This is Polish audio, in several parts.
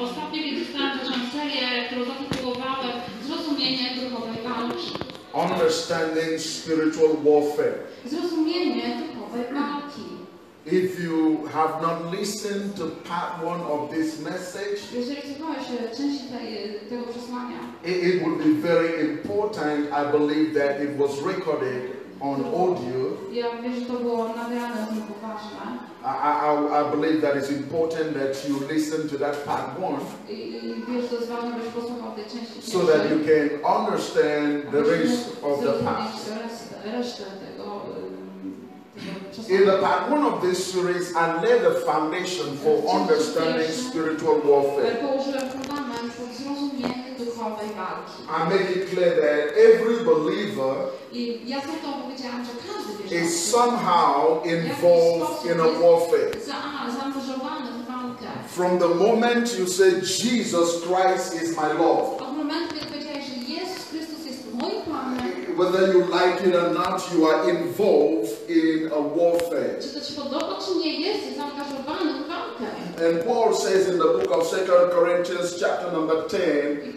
Ostatnio, kiedy czytałem tę serię, którą zatytułowałem Zrozumienie duchowej walki. Understanding spiritual warfare. Zrozumienie duchowej walki. If you have not listened to part 1 of this message, jeżeli słuchałeś części tego przesłania, it will be very important. I believe that it was recorded on audio. Ja wiem, że to było nagrane, to było ważne. I believe that it's important that you listen to that part 1. I wiesz, to jest ważne, byś posłuchał tej części so that you can understand the rest of the part. Resztę tego In the part 1 of this series, I laid the foundation for understanding spiritual warfare. I make it clear that every believer is somehow involved in a warfare. From the moment you say Jesus Christ is my Lord, whether you like it or not, you are involved in a warfare. And Paul says in the book of 2 Corinthians chapter number 10,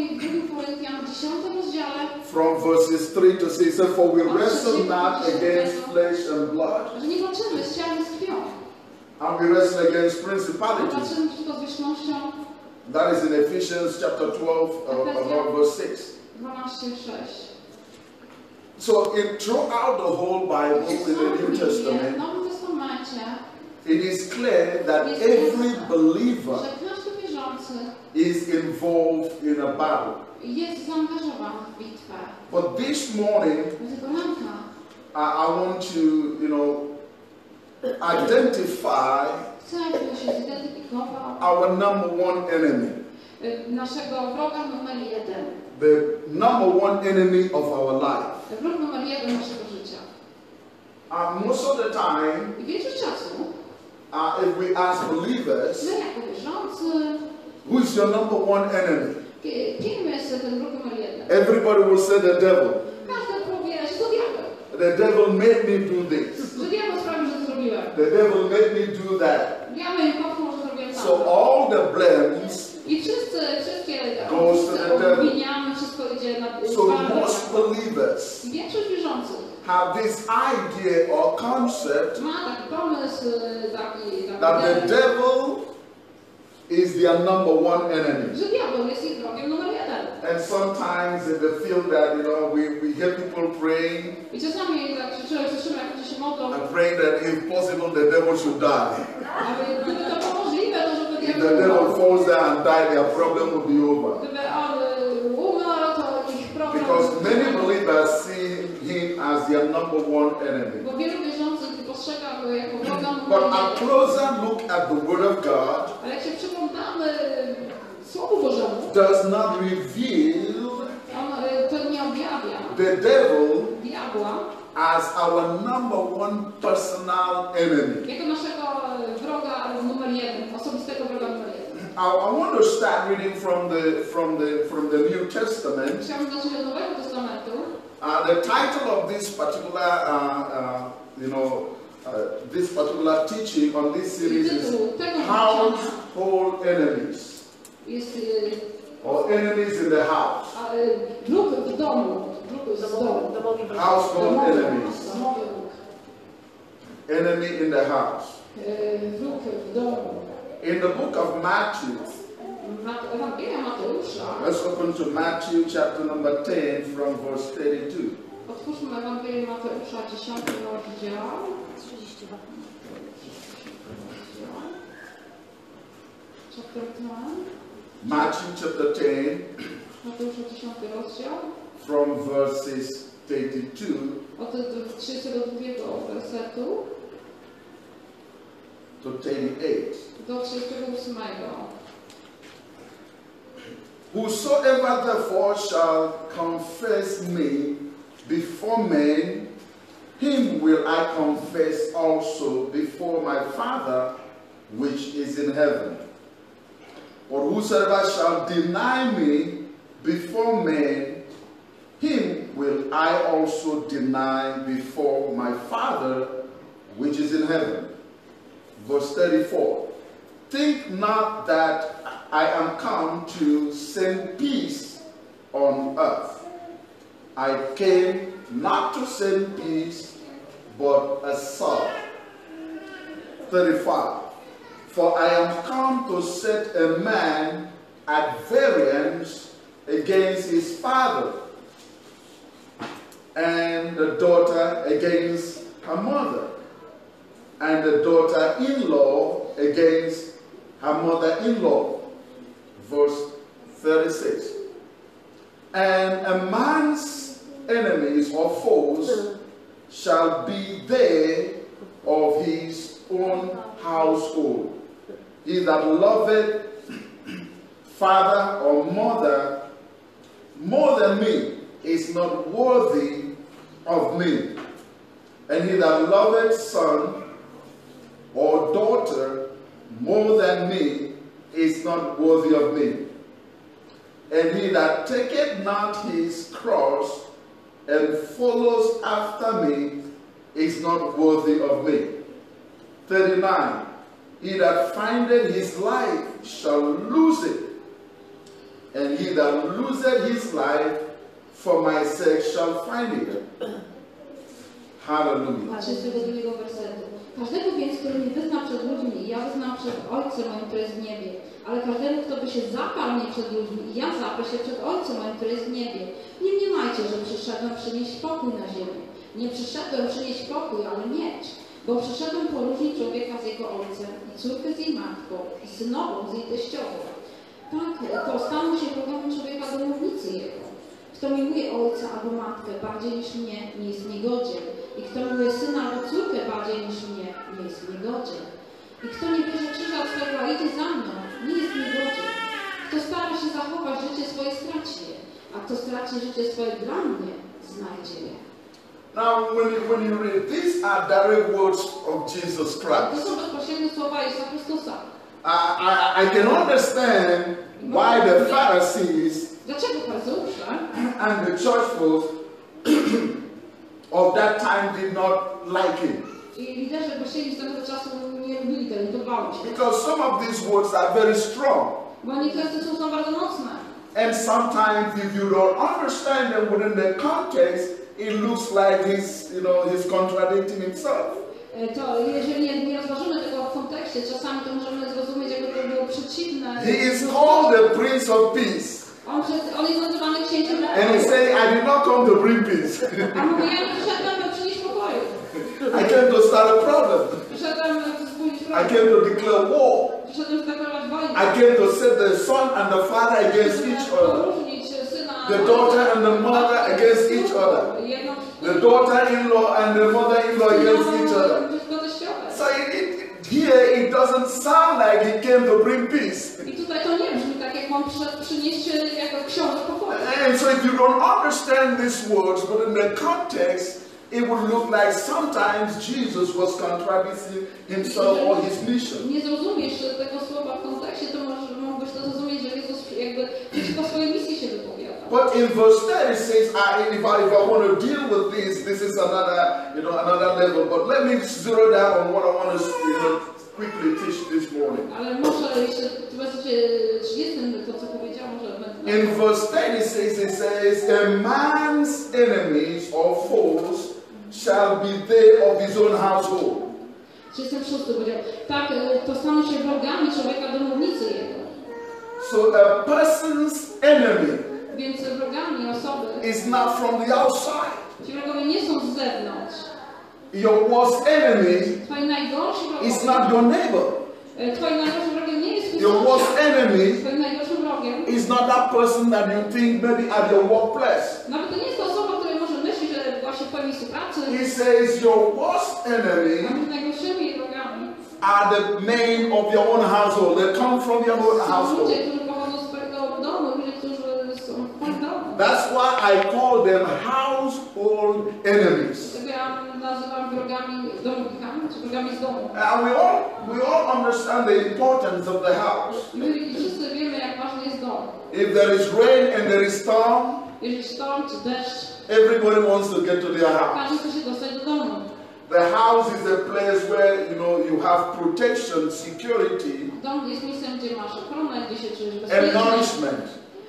from verses 3 to 6, for we wrestle not against flesh and blood, and we wrestle against principalities. That is in Ephesians chapter 12, about verse 6. So throughout the whole Bible in the New Testament, it is clear that every believer is involved in a battle. But this morning, I want to, identify our number one enemy. The number one enemy of our life. Most of the time, if we ask believers, who is your number one enemy? Everybody will say the devil. The devil made me do this. The devil made me do that. So all the blames goes to the devil. So most believers have this idea or concept that the devil is their number one enemy. And sometimes in the field that, we hear people praying and praying that if possible the devil should die. If the devil falls down and dies, their problem will be over. Because many believers see him as their number one enemy. But a closer look at the Word of God does not reveal the devil as our number one personal enemy. I want to start reading from the New Testament. The title of this particular this particular teaching on this series is Household Enemies, or Enemies in the House. Household enemies. Enemy in the house. In the book of Matthew, let's open to Matthew chapter number 10 from verse 32. Matthew chapter 10 from verses 32 to 38. Whosoever therefore shall confess me before men, him will I confess also before my Father which is in heaven. But whosoever shall deny me before men, him will I also deny before my Father which is in heaven. Verse 34. Think not that I am come to send peace on earth. I came not to send peace, but a sword. 35. For I am come to set a man at variance against his father, and the daughter against her mother, and the daughter-in-law against her mother-in-law. Verse 36. And a man's enemies or foes shall be they of his own household. He that loveth father or mother more than me is not worthy of me. And he that loveth son or daughter more than me is not worthy of me. And he that taketh not his cross and follows after me is not worthy of me. 39. He that findeth his life shall lose it, and he that loseth his life for my sake shall find it. Hallelujah. 32 wersetu. Każdego więc, który mnie wyzna przed ludźmi, ja wyznam przed Ojcem moim, który jest w niebie. Ale każdemu, kto by się zaparł mnie przed ludźmi, ja zaprę się przed Ojcem moim, który jest w niebie. Nie mniemajcie, że przyszedłem przynieść pokój na ziemię. Nie przyszedłem przynieść pokój, ale miecz. Bo przyszedłem poróżnić człowieka z jego ojcem, i córkę z jej matką, i synową z jej teściową. Tak, to staną się wrogami człowieka domownicy jego. Kto miłuje ojca albo matkę bardziej niż mnie, nie jest mnie godzien. I kto miłuje syna albo córkę bardziej niż mnie, nie jest mnie godzien. I kto nie bierze krzyża swego, a idzie za mną, nie jest mnie godzien. Kto stara się zachować życie swoje, straci je. A kto straci życie swoje dla mnie, znajdzie je. Now, when you read, these are direct words of Jesus Christ. To są bezpośrednie słowa Jezusa Chrystusa. I can understand why the Pharisees Dlaczego faryzeusze and the church folks of that time did not like him? i liderzy kościeli z tego czasu nie lubili tego, nie podobało się. Because some of these words are very strong. Bo niektóre te słowa są bardzo mocne. And sometimes if you don't understand them within the context, it looks like he's contradicting himself. To jeżeli nie rozważymy tego w kontekście, czasami to możemy zrozumieć, jakby to było przeciwne. He is called the Prince of Peace. On jest nazywany księciem pokoju. And he said, I did not come to bring peace. A mówi, ja nie przyszedłem, by przynieść pokoju. I came to start a problem. Przyszedłem, by wzbudzić I problem. came to declare war. Przyszedłem zdeklarować wojnę. I came to set the son and the father against each other. Poróżnić syna, The daughter and the mother against each other. The daughter-in-law and the mother-in-law against each other. So here it doesn't sound like he came to bring peace. I tutaj to nie brzmi tak, jak on przyszedł przynieść jako książę pokoju. And so if you don't understand these words, but in the context, it would look like sometimes Jesus was contradicting himself or his mission. Nie zrozumiesz tego słowa w kontekście, to mógłbyś to zrozumieć, że Jezus jakby przeciwko swojej misji się wypowiada. But in verse 30 it says, if I want to deal with this is another level. But let me zero down on what I want to quickly teach this morning. Ale może jeszcze w wersecie 30 to, co powiedziałam, że będę... In verse 36 it says, a man's enemies or foes shall be they of his own household. 36 powiedział, tak, to staną się wrogami człowieka domownicy jego. So a person's enemy Więc wrogami osoby is not from the outside. ci wrogowie nie są z zewnątrz. Your worst enemy Twoi najgorsi wrogowie, is not your neighbor. Twoi najgorszym wrogiem nie jest twój Your worst sąsiad. enemy Twoim najgorszym wrogiem is not that person that you think maybe at your workplace. nawet to nie jest to osoba, o której może myśli, że właśnie w twoim miejscu pracy. He says your worst enemy Nawet najgorszymi wrogami are the men of your own household. They come from your own są household. ludzie, którzy pochodzą z twojego domu, ludzie, którzy są w twoim domu. That's why I call them household enemies. Tego ja nazywam wrogami domownikami, czy wrogami z domu. And we all understand the importance of the house. I my wszyscy wiemy, jak ważny jest dom. If there is rain and there is storm, Jeżeli sztorm czy deszcz, everybody wants to get to their house. każdy chce się dostać do domu. The house is a place where you have protection, security, Dom jest miejscem, gdzie masz ochronę, gdzie się czujesz and bezpiecznie, nourishment.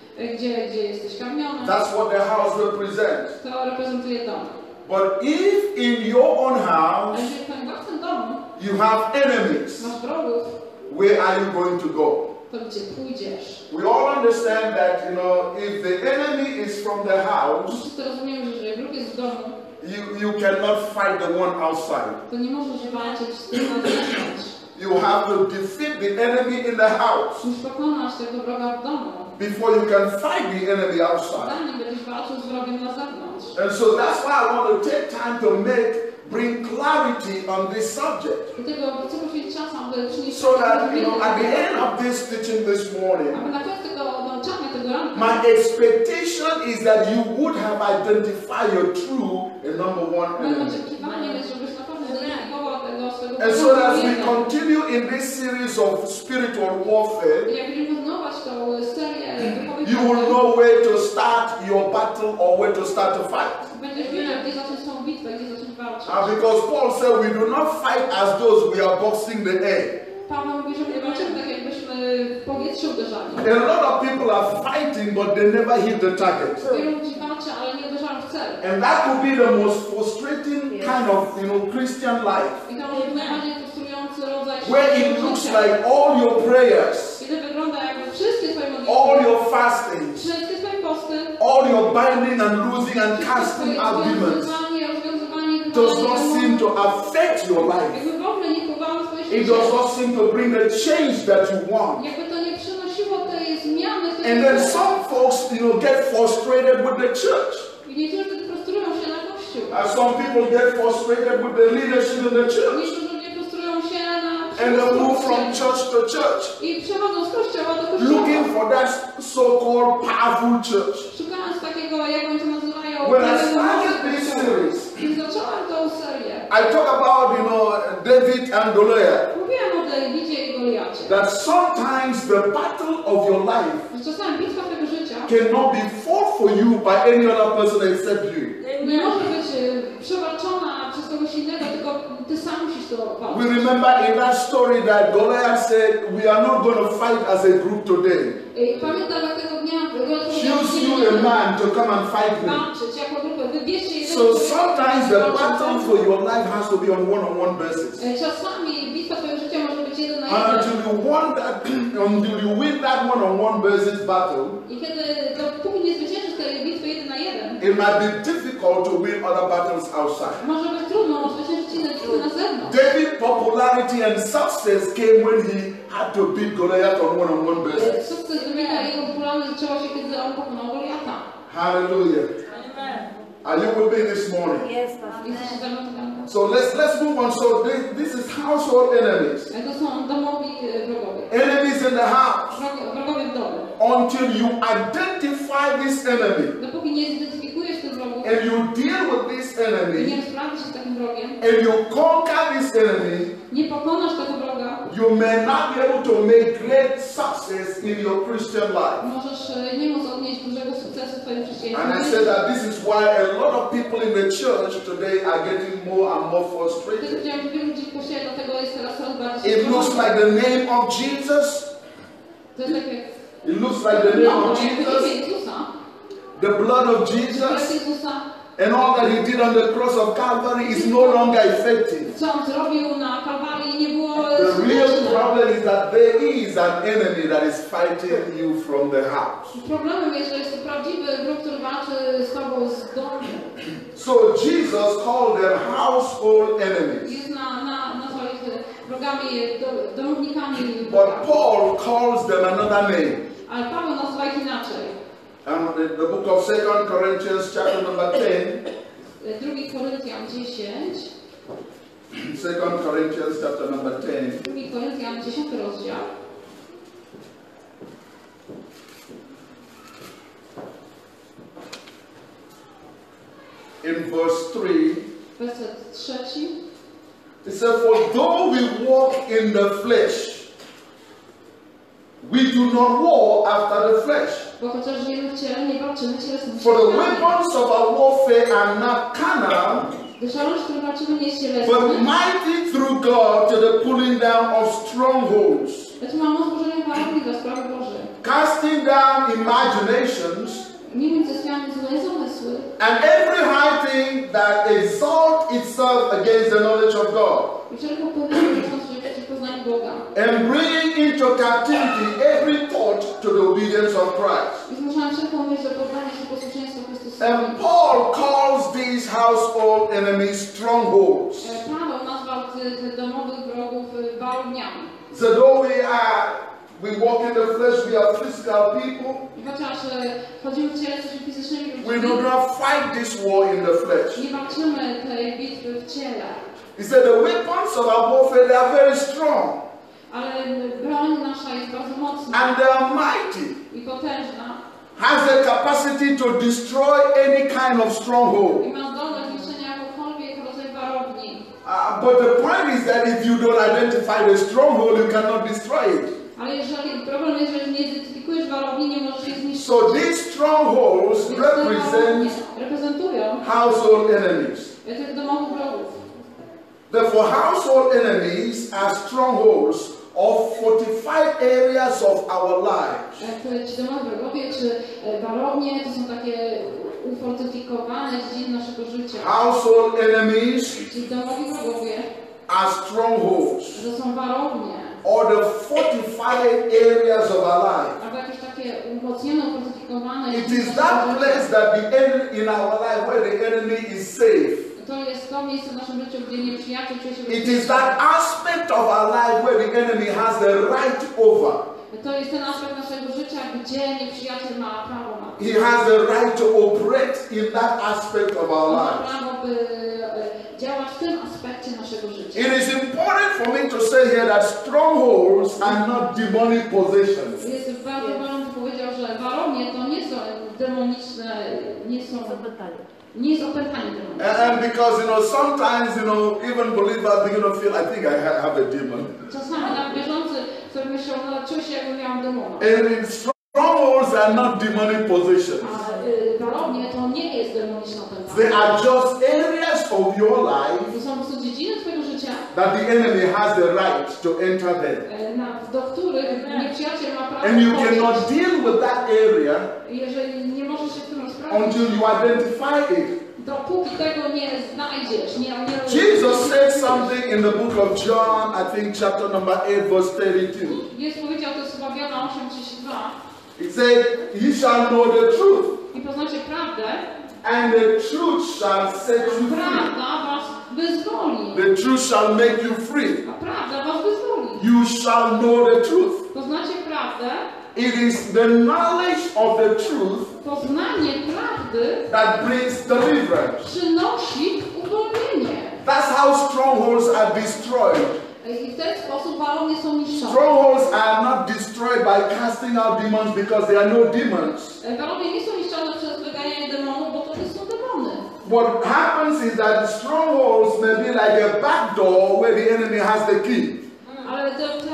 gdzie jesteś karmiony. That's what the house represents. To reprezentuje dom. But if in your own Ale house jeżeli w twoim własnym domu you have enemies, masz wrogów, where are you going to go? to gdzie pójdziesz? We all understand that, if the enemy is from the house, Wszyscy rozumiemy, że jeżeli wróg jest w domu, you cannot fight the one outside. to nie możesz walczyć z tym na zewnątrz. You have to defeat the enemy in the house Musisz pokonać tego wroga w domu. before you can fight the enemy outside. Zanim będziesz walczył z wrogiem na zewnątrz. And so that's why I want to take time to bring clarity on this subject. Dlatego chcę poświęcić czas, aby przynieść So that, at the end of this teaching this morning, aby na koniec tego nauczania, tego ranka, my expectation is that you would have identified your true and number one moim enemy. oczekiwaniem jest, żebyś na pewno zidentyfikował tego swego And so as we wroga. continue in this series of spiritual warfare, I jak będziemy kontynuować tą serię duchowych you will walk, know where to start your battle or where to start to fight. będziesz wiedział, gdzie zacząć tą bitwę, gdzie zacząć walczyć. Because Paul said we do not fight as those we are boxing the air. Paweł mówi, że nie walczymy tak, jakbyśmy w powietrzu uderzali. A lot of people are fighting, but they never hit the target. Wielu ludzi walczy, ale nie uderzają w cel. And that could be the most frustrating kind of, Christian life, I to jest najbardziej frustrujący rodzaj where it looks like all your prayers, kiedy wygląda jakby wszystkie twoje all modlitwy, your fastings, wszystkie twoje posty, all your binding and loosing and casting out demons rozwiązywanie, does not seem to affect your life. jakby w ogóle nie wpływało na twoje It życie. does not seem to bring the change that you want. Jakby to nie przynosiło tej zmiany, And then some folks, get frustrated with the church. I niektórzy wtedy frustrują się na Kościół. And some people get frustrated with the leadership in the church. Niektórzy ludzie frustrują się na And they move from church to church, i przechodzą z kościoła do kościoła. looking for that so-called powerful church. Szukając takiego, jak oni to nazywają, When I started this series, Kiedy zacząłem tą serię, I talk about, David and Goliath. mówiłem o Dawidzie i Goliacie. That sometimes the battle of your life Że czasami bitwa tego życia cannot be fought for you by any other person except you. nie może być przewalczona przez kogoś innego, tylko ty sam musisz to We walczyć. remember in that story that Goliath said, we are not going to fight as a group today. Pamiętam, jak tego dnia Choose you a man to come and fight me. walczyć jako grupę. Wybierzcie jeden So sometimes the battle for your life has to be on one-on-one basis. Czasami bitwa twojego życia może być jeden na And jeden. until you win that one-on-one basis battle, I kiedy dopóki nie zwyciężysz tej bitwy jeden na jeden, it might be difficult to win other battles outside. może być trudno zwyciężyć inne bitwy na zewnątrz. David's popularity and success came when he had to beat Goliath on one-on-one basis. Sukces Dawida i jego popularność zaczęła się, kiedy on pokonał Goliata. Hallelujah. Amen. Are you with me this morning? Yes, Jesteście ze mną tam. So let's move on. So this is household enemies. To są domowi wrogowie. Enemies in the house. Wrogowie w domu. Until you identify this enemy Dopóki nie zidentyfikujesz tych wrogów and you deal with this i enemy nie rozprawisz się z takim wrogiem, and you conquer this enemy, nie pokonasz tego wroga, you may not be able to make great success in your Christian life. możesz nie móc odnieść dużego sukcesu w twoim And I chrześcijaństwie. said that this is why a lot of people in the church today are getting more and more Wtedy frustrated. powiedziałem, że wielu ludzi w kościele dlatego jest teraz coraz bardziej It looks like the name of Jesus. To jest tak jak It looks like the name of Jesus, Jezusa, the blood of krew Jesus, Jezusa, and all that he did on the cross of Calvary is no longer effective. co on zrobił na Kalwarii, nie było The real skuteczne. problem is that there is an enemy that is fighting you from the house. Problemem jest, że jest to prawdziwy wróg, który walczy z tobą z domu. So Jesus called them household enemies. Jest nazwał ich wrogami, domownikami. But Paul calls them another name. Ale Paweł nazywa ich inaczej. And the book of 2 Corinthians chapter number 10. 2 Koryntian 10. 2 Corinthians chapter number 10. 2 Koryntian 10 rozdział. In verse 3, Werset 3. it says, for though we walk in the flesh, we do not war after the flesh. Bo chociaż żyjemy w ciele, nie walczymy cielesnymi For the siłami. weapons of our warfare are not carnal, Gdyż oręż, którym walczymy, nie jest but cielesny, mighty through God to the pulling down of strongholds, lecz ma moc złożenia warunki dla sprawy Bożej. casting down imaginations Nimi zyskamy złe zamysły and every high thing that exalts itself against the knowledge of God, i wszelką pewność rzeczącą się w poznaniu Boga. and bringing into captivity every thought to the obedience of Christ. I zmuszamy wszelką myśl do poddania się posłuszeństwa Chrystusowi. And Paul calls these household enemies strongholds. Paweł nazwał tych domowych wrogów warowniami. So though we walk in the flesh, we are physical people, I chociaż chodzimy w ciele, jesteśmy fizycznymi we ludźmi, do not fight this war in the flesh. nie walczymy tej bitwy w ciele. He said the weapons of our warfare, they are very strong Ale broń nasza jest bardzo mocna and they are mighty. i potężna Has the capacity to destroy any kind of stronghold. i ma zdolność niszczenia jakokolwiek rodzaj warowni. But the point is that if you don't identify the stronghold, you cannot destroy it. Ale jeżeli problem jest, że nie identyfikujesz warowni, nie możesz ich zniszczyć. So these strongholds Więc te warownie represent reprezentują household enemies. tych domowych wrogów. Therefore, household enemies are strongholds of fortified areas of our lives. Ci domowi wrogowie czy warownie to są takie ufortyfikowane dziedziny naszego życia. Household enemies Ci domowi wrogowie are strongholds to są warownie. or the fortified areas of our life. Albo jakieś takie umocnione, ufortyfikowane It dziedziny is naszego that życia. place that the enemy in our life where the enemy is safe. To jest to miejsce w naszym życiu, gdzie nieprzyjaciel czuje się It bezpiecznie. is that aspect of our life where the enemy has the right over. To jest ten aspekt naszego życia, gdzie nieprzyjaciel ma prawo na to. He has the right to operate in that aspect of our On ma lives. prawo, by działać w tym aspekcie naszego życia. It is important for me to say here that strongholds are not demonic possessions. Jest bardzo ważne, że powiedział, że warownie to nie są demoniczne, nie jest opętanie demoniczne. And because, sometimes, even believers begin to feel, I think I have a demon. Czasami na wierzący sobie myślą, no czuję się jakbym miał demona. And strongholds are not demonic possessions. A warownie to nie jest demoniczne opętanie. They are just areas of your life To są po prostu dziedziny twojego życia, that the enemy has the right to enter there. do których nieprzyjaciel ma prawo And you wchodzić. cannot deal with that area Jeżeli nie możesz się w tym rozprawić, until you identify it. dopóki tego nie znajdziesz, Jesus said something in the book of John, I think chapter number 8, verse 32. Jezus powiedział, to jest chyba Jana 8:32. He said, "Ye shall know the truth, I poznacie prawdę, and the truth shall set you free. prawda was wyzwoli. The truth shall make you free. A prawda was wyzwoli. You shall know the truth." Poznacie prawdę, It is the knowledge of the truth poznanie prawdy that brings deliverance. przynosi uwolnienie. That's how strongholds are destroyed. I w ten sposób warownie są niszczone. Strongholds are not destroyed by casting out demons because there are no demons. Warownie nie są niszczone przez wyganianie demonów, bo to nie są demony. What happens is that strongholds may be like a back door where the enemy has the key. Ale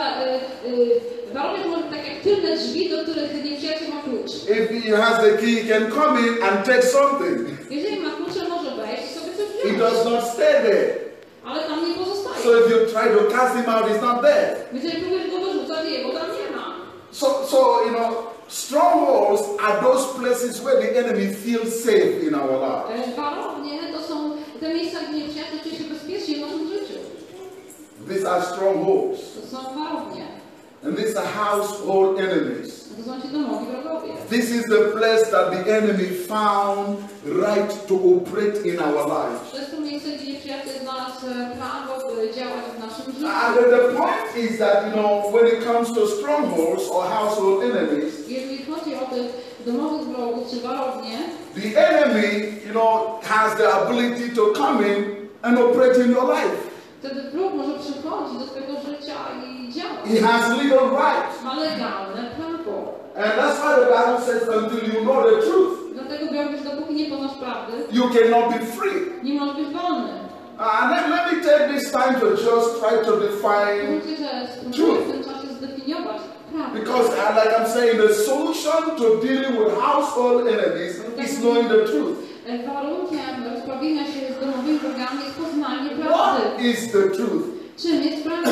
warownie to może być tak jak tylne drzwi, do których nieprzyjaciel ma klucz. If he has the key, he can come in and take something. Jeżeli ma klucze, może wejść i sobie coś He wziąć. does not stay there. Ale tam nie pozostaje. So if you try to cast him out, he's not there. Jeżeli próbujesz go wyrzucać, jego tam nie ma. So strongholds are those places where the enemy feels safe in our lives. Warownie to są te miejsca, gdzie nieprzyjaciel czuje się bezpiecznie w naszym życiu. These are strongholds. To są warownie. And these are household enemies. To są ci domowi wrogowie. This is the place that the enemy found right to operate in our lives. To jest to miejsce, gdzie nieprzyjaciel znalazł prawo, by działać w naszym życiu. And the point is that, when it comes to strongholds or household enemies, Jeżeli chodzi o tych domowych wrogów czy warownie, the enemy, has the ability to come in and operate in your life. wtedy wróg może przychodzić do twojego życia i działać. He has legal rights. Ma legalne prawo. And that's why the Bible says until you know the truth, Dlatego mówisz, dopóki nie poznasz prawdy, you cannot be free. nie możesz być wolny. And let me take this time to just try to define Myślę, że spróbuję w tym czasie zdefiniować prawdę. because, like I'm saying, the solution to dealing with household enemies is knowing the truth. Warunkiem rozprawienia się z domowymi wrogami jest poznanie prawdy. What is the truth? Czym jest prawda?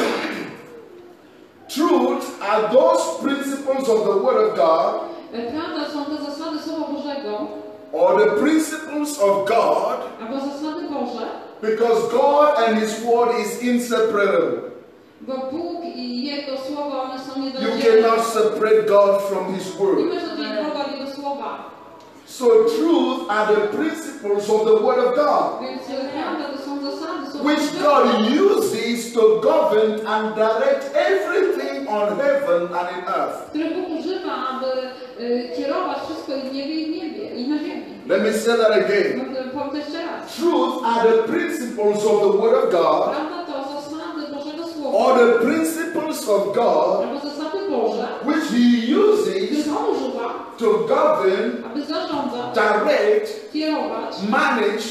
Truth are those principles of the Word of God, Prawda są te zasady Słowa Bożego, or the principles of God, albo zasady Boże, because God and His Word is inseparable. bo Bóg i Jego Słowo, one są You nieoddzielne. cannot separate God from His Nie Word. można oddzielić Boga od Jego Słowa. So truth are the principles of the Word of God, Więc prawda to są zasady Słowa which Bożego, God uses to govern and direct everything on heaven and in earth. które Bóg używa, aby kierować wszystko i w niebie, i w niebie, i na ziemi. Let me say that again. Powiem to jeszcze raz. Truth are the principles of the Word of God, Prawda to zasady Bożego Słowa, or the principles of God, albo zasady Boże, which He uses których On używa, to govern, aby zarządzać, direct, kierować, manage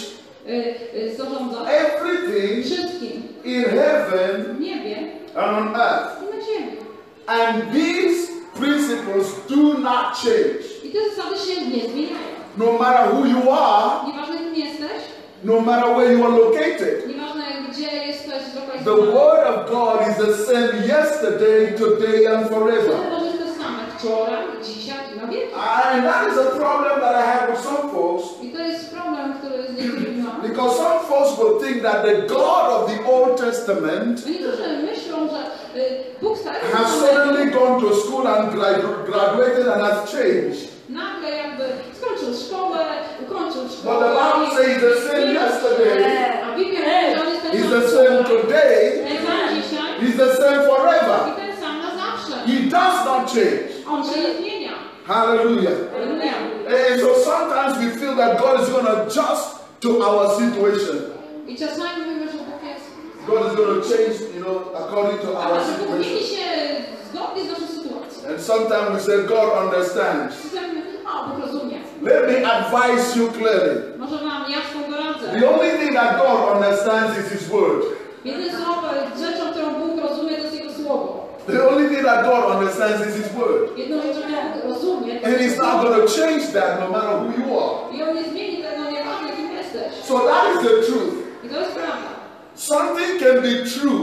zarządzać everything wszystkim in heaven w niebie and on earth. i na ziemi. And these principles do not change. I te zasady się nie zmieniają. No matter who you are, Nieważne kim jesteś, no matter where you are located. nieważne gdzie jesteś The zlokalizowany. Word of God is the same yesterday, today, and forever. Słowo Boże jest to same wczoraj, dzisiaj i na wieki. And that is a problem that I have with some folks, I to jest problem, który z niektórymi mam. because some folks will think that the God of the Old Testament Niektórzy myślą, że Bóg stary has suddenly gone to school and graduated and has changed. nagle jakby skończył szkołę, ukończył But szkołę. the Bible says he's the same yesterday, A Biblia mówi, że on jest ten he's sam the same wczoraj, today, ten sam dzisiaj he's the same forever. i ten sam na zawsze. He does not change. On się nie zmienia. Hallelujah. Halleluja. And so sometimes we feel that God is going to adjust to our situation. I czasami mówimy, że Bóg jest... God is going to change, according to our Ale że Bóg mieni situation. się zgodnie z naszą sytuacją. And sometimes we say, God understands. Czasami mówimy, Bóg rozumie. Let me advise you clearly. Może wam jasno doradzę. The only thing that God understands is His Word. Jedyne słowo, rzeczą, którą Bóg rozumie, to jest Jego Słowo. The only thing that God understands is His Word. Jedną rzeczą, którą Bóg rozumie, to And jest He's not going to change that no matter who you are. I On nie zmieni tego, nieważne kim jesteś. So that is the truth. I to jest prawda. Something can be true,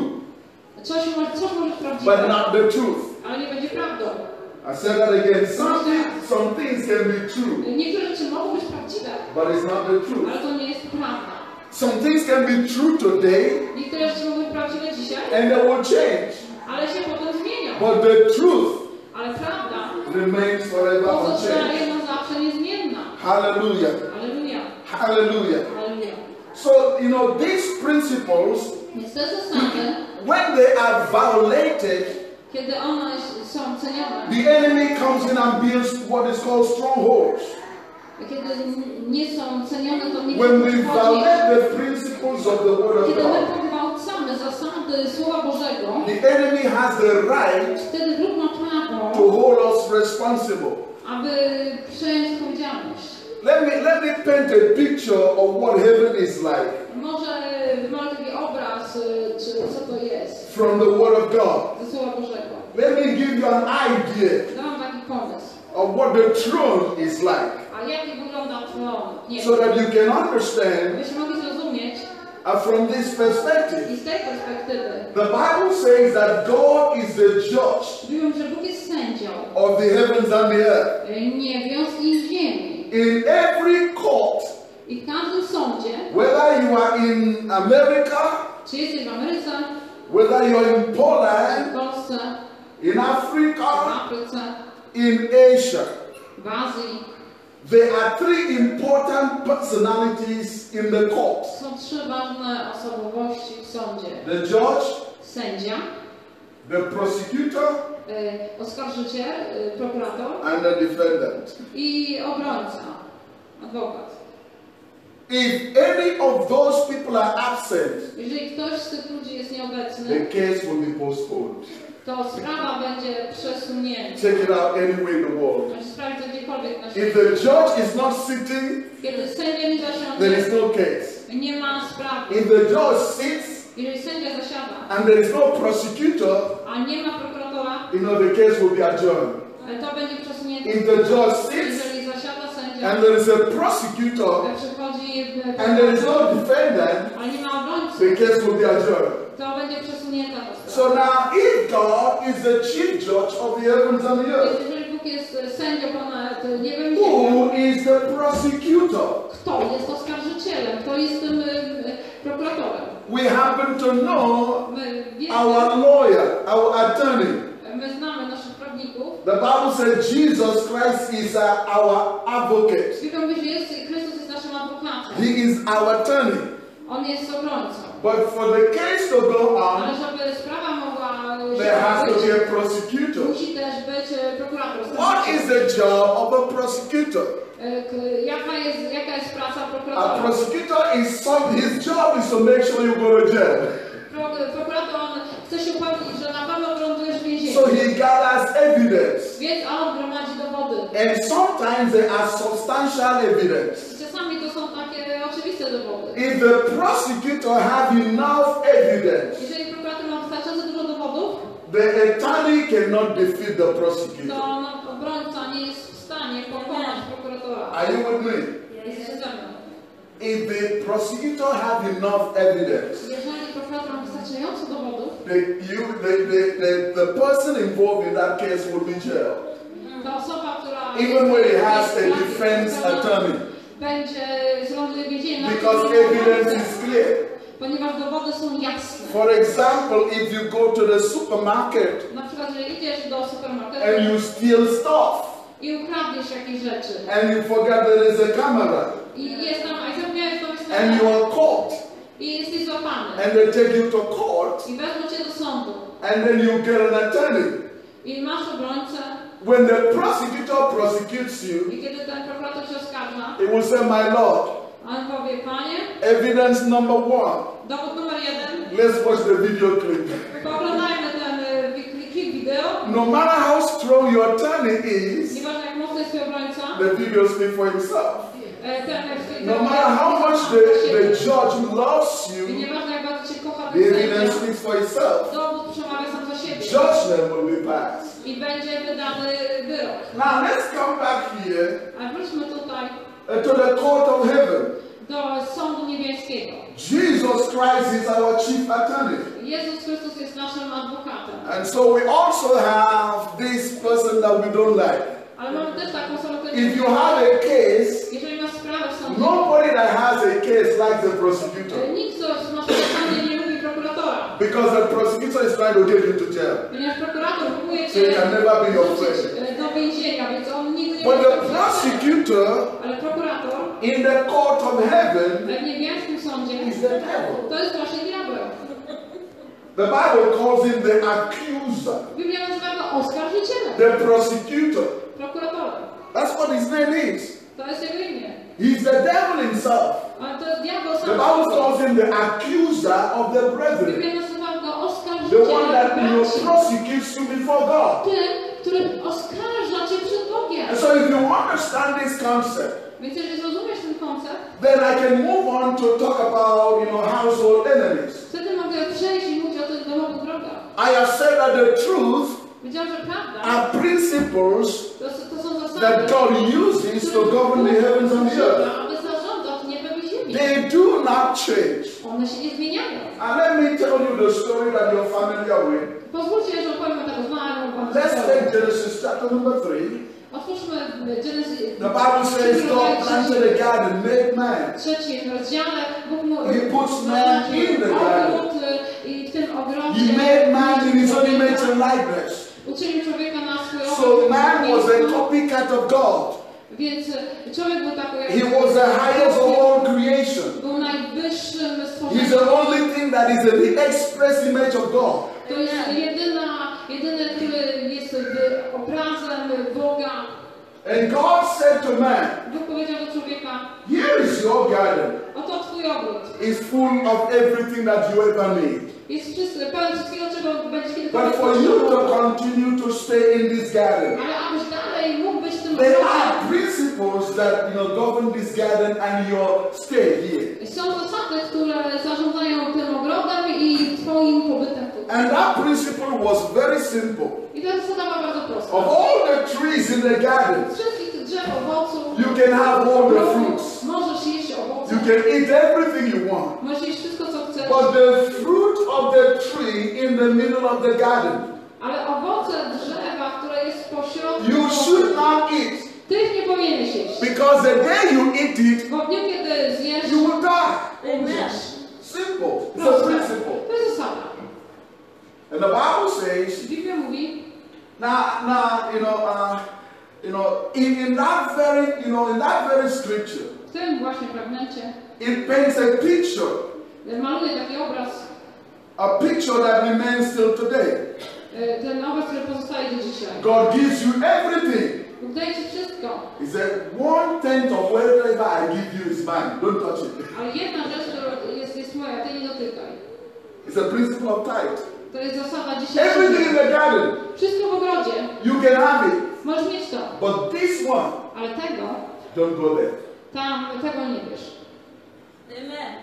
Coś może być but prawdziwe, not the truth. ale nie będzie prawdą. I said that again. Some things can be true, Niektóre rzeczy mogą być prawdziwe, but it's not the truth. ale to nie jest prawda. Some things can be true today, Niektóre rzeczy mogą być prawdziwe dzisiaj, and they will change. ale się potem zmienią. But the truth Ale prawda remains forever pozostaje unchanged. na zawsze niezmienna. Hallelujah. Halleluja. Hallelujah. Halleluja. So, these principles, Więc te zasady, when they are violated, kiedy one są cenione, the enemy comes in and builds what is called strongholds. kiedy nie są cenione, to nie When we chodzi. violate the principles of the Word of Kiedy my God, pogwałcamy zasady Słowa Bożego, the enemy has the right wtedy wróg ma prawo, to hold us responsible. aby przejąć odpowiedzialność. Let me paint a picture of what heaven is like Może mamy taki obraz, czy co to jest, from the Word of God. ze Słowa Bożego. Let me give you an idea Dam taki pomysł. of what the throne is like, A jak wygląda tron? Nie so wiem. that you can understand Byśmy mogli zrozumieć from this perspective. i z tej perspektywy. The Bible says that God is the judge Mówią, że Bóg jest sędzią of the heavens and the earth. niebios i ziemi. In every court, I w każdym sądzie, whether you are in America, czy jesteś w Ameryce, whether you're in w Poland, Polsce, in w Africa, Afryce, in Asia, w Azji, there are three important personalities in the court: są trzy ważne osobowości w sądzie. the judge, Sędzia, the prosecutor, oskarżyciel, prokurator and the defendant. i obrońca, adwokat. If any of those people are absent, Jeżeli ktoś z tych ludzi jest the nieobecny, case will be postponed. to sprawa będzie przesunięta. Check it out anywhere in the world. Możesz sprawdzić gdziekolwiek na If świecie. the judge is not sitting, Kiedy sędzia nie there is zasiądzie, no case. nie ma sprawy. If the judge sits Jeżeli sędzia zasiada, and there is no prosecutor, a nie ma prokuratora, the case will be adjourned. to będzie przesunięte. If the judge sits Jeżeli zasiada sędzia and there is a prosecutor, przychodzi and there is no defendant, ale nie ma obrońcy, the case will be adjourned. to będzie przesunięta ta So sprawa. now, if God is the chief judge of the heavens and the Więc earth, jeżeli Bóg jest sędzią ponad niebem i ziemią, who is the prosecutor? kto jest oskarżycielem? Kto jest tym prokuratorem? We happen to know My wiemy, our lawyer, our attorney. my znamy naszych prawników. The Bible says Jesus Christ is our advocate. Biblią mówi, że Chrystus jest naszym adwokatem. He is our attorney. On jest obrońcą. But for the case to go Ale on, żeby sprawa mogła there has to być, be a prosecutor. musi też być prokurator. What is the job of a prosecutor? Jaka jest praca A prokuratora? prosecutor his job is to make sure you go to jail. Prokurator chce się upewnić, że na pewno wylądujesz w więzieniu. So he gathers evidence. Więc on gromadzi dowody. And sometimes they are substantial evidence. I czasami to są takie oczywiste dowody. If the prosecutor have enough evidence, Jeżeli prokurator ma wystarczająco dużo dowodów, the attorney cannot defeat the to prosecutor. obrońca nie jest w stanie pokonać prokuratora. Are you with me? Jesteście ze mną. If the prosecutor have enough evidence, Jeżeli prokurator ma wystarczająco dowodów, the person involved in that case will be jailed. ta osoba, która Even when he has a defense attorney, będzie zląduje w więzieniu, because evidence is clear. ponieważ dowody są jasne. For example, if you go to the supermarket Na przykład, jeżeli idziesz do supermarketu and you steal stuff i ukradniesz jakieś rzeczy and you forget there is a camera i jest tam, a zapomniałeś to and you are caught i jesteś złapany and they take you to court i wezmą cię do sądu and then you get an attorney. i masz obrońcę When the prosecutor prosecutes you, i kiedy ten prokurator cię oskarża, he will say, my lord, on powie, panie, evidence number 1. dowód numer 1, Let's watch the video clip. pooglądajmy ten klip wideo. No matter how strong your attorney is, Nieważne jak mocno jest twój obrońca, the video speaks for himself. No ten matter how much the judge loves i you, nieważne jak bardzo cię kocha the ten evidence sędzia, speaks for itself. dowód przemawia sam za siebie Judgment will be passed. i będzie wydany wyrok. Now let's come back here A wróćmy tutaj to the court of heaven. do sądu niebieskiego. Jesus Christ is our chief attorney. Jezus Chrystus jest naszym adwokatem. And so we also have this person that we don't like. Ale mamy też taką osobę, która If you have a case, jeżeli masz sprawę w sądzie, nobody that has a case likes the prosecutor. nikt, kto ma sprawę nie lubi prokuratora. Because the prosecutor is trying to get you to jail. Ponieważ prokurator próbuje So he can never be your wrzucić friend. do więzienia, więc on nigdy nie But będzie the prosecutor ale prokurator in the court of heaven w niebieskim sądzie is the devil. to jest właśnie diabeł. The Bible calls him the accuser, Biblia nazywa go oskarżycielem, the prosecutor. prokuratorem. That's what his name is. To jest jego imię. He's the devil himself. Ale to jest diabeł The sam. Bible calls him the accuser of the brethren, Biblia nazywa go the one oskarżycielem that braci. prosecutes you before God. Tym, który oskarża cię przed Bogiem. And so if you understand this concept, Więc jeżeli zrozumiesz ten koncept, then I can move on to talk about, household enemies. wtedy mogę przejść i mówić o tych domowych wrogach. I have said that the truth Wiedziałam, że prawda are principles to są zasady, that God uses to govern the heavens and the earth. aby zarządzać niebem i ziemią. They do not change. One się nie zmieniają. And let me tell you the story that you're familiar with. Pozwólcie, że opowiem o tego znaną wam Let's historię. take Genesis chapter number 3. Otwórzmy Genesis. The Bible says God planted a garden, made man. W trzecim rozdziale Bóg mu He puts man in the garden. ogród i w tym ogrodzie He made man in his own image and likeness. uczynił człowieka na swój So obraz. man was a copycat of God. Więc człowiek był taką jak He was the highest of all creation. był najwyższym He's stworzeniem. the only thing that is the express image of God. To jest jedyny, który jest obrazem Boga. And God said to man, Bóg powiedział do człowieka, here is your garden. oto twój ogród. It's full of everything that you ever need. Jest pełen wszystkiego, czego będziesz But kiedykolwiek for you to potrzebował. continue to stay in this garden, Ale abyś dalej mógł być w tym there ogrodzie, are principles that govern this garden and your stay here. są zasady, które zarządzają tym ogrodem i twoim pobytem tutaj. And that principle was very simple. I ta zasada była bardzo prosta. Of all the trees in the garden, Z wszystkich tych drzew owocu. You can have all the fruits. Możesz jeść owoce. You can eat everything you want. Możesz jeść wszystko, co chcesz. But the fruit of the tree in the middle of the garden, Ale owoce drzewa, które jest pośrodku, you should not eat. tych nie powinieneś jeść. Because the day you eat it, Bo w dniu, kiedy zjesz, you will die. umrzesz. Simple. It's a principle. To jest zasada. And the Bible says, Biblia mówi, in that very scripture, w tym właśnie fragmencie, it paints a picture. maluje taki obraz, A picture that remains till today. ten obraz, który pozostaje do dzisiaj. God gives you everything. Bóg daje ci wszystko. He said, 1/10 of whatever I give you is mine. Don't touch it. Ale jedna rzecz, która jest moja, ty nie dotykaj. It's a principle of tithe. To jest zasada dzisiejsza. Everything in the garden, Wszystko w ogrodzie. you can have it. Możesz mieć to. But this one, Ale tego, don't go there. tego nie wiesz. Amen.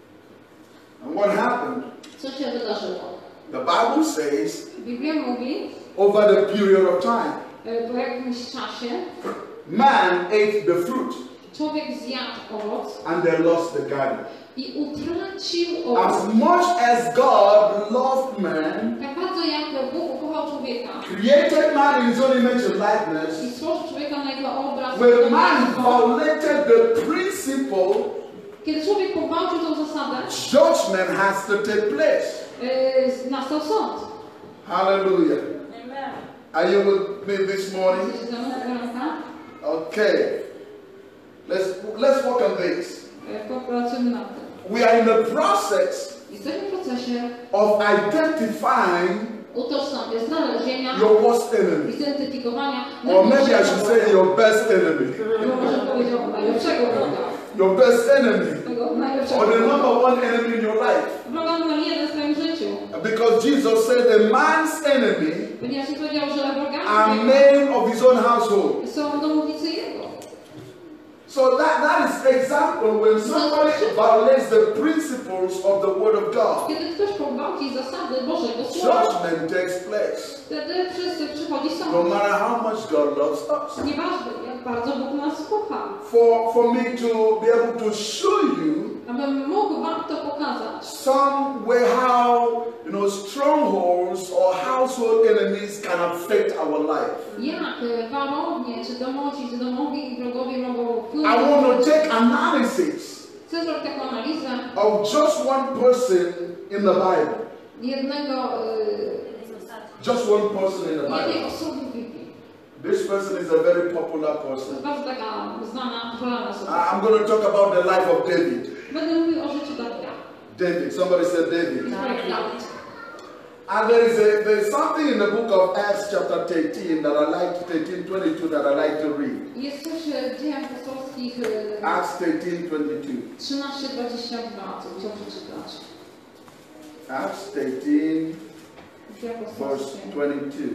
And what happened? Co się wydarzyło? The Bible says, Biblia mówi, over the period of time, po jakimś czasie man ate the fruit człowiek zjadł owoc and they lost the garden. i utracił owoc. As much as God loved man, Tak bardzo jak Bóg ukochał człowieka created man in his own image and i likeness, stworzył człowieka na jego obraz, when man violated the principle, kiedy człowiek pogwałcił tą zasadę, judgment has to take place. nastał sąd. Hallelujah. Amen. Are you with me this morning? Jesteście ze mną tego ranka? Okay. Let's work on this. Popracujmy nad tym. We are in the process Jesteśmy w procesie of identifying znalezienia, your worst enemy. zidentyfikowania Or maybe I should say your best enemy. może powiedział najlepszego wroga. Your best enemy. Tego najlepszego Or the wroga. number one enemy in your life. Wroga numer jeden w twoim życiu. Because Jesus said a man's enemy Ponieważ powiedział, że are wrogami men of his own household. są domownicy jego. So that is example when somebody violates the principles of the Word of God. Kiedy ktoś pogwałci zasady Bożego Słowa, Judgment takes place. wtedy przychodzi No sąd. matter how much God loves us. Nieważne, jak bardzo Bóg nas kocha. For me to be able to show you Abym mógł wam to pokazać. some way how strongholds or household enemies can affect our life. Jak warownie, czy domowi i wrogowie mogą I want to take analysis Chcę zrobić taką analizę of just one person in the Bible. jednej Just one person in the Bible. osoby w Biblii. This person is a very popular To person. jest bardzo taka znana, popularna osoba. I'm going to talk about the life of David. Będę mówił o życiu Dawida. David. Somebody said David. Dawid. And there's something in the book of Acts chapter 13 that I like, 13:22 that I like to read. Jest coś w dziejach apostolskich Acts 13:22. 13:22, co chciał przeczytać. Acts 13 Dzieje verse apostolskie 22.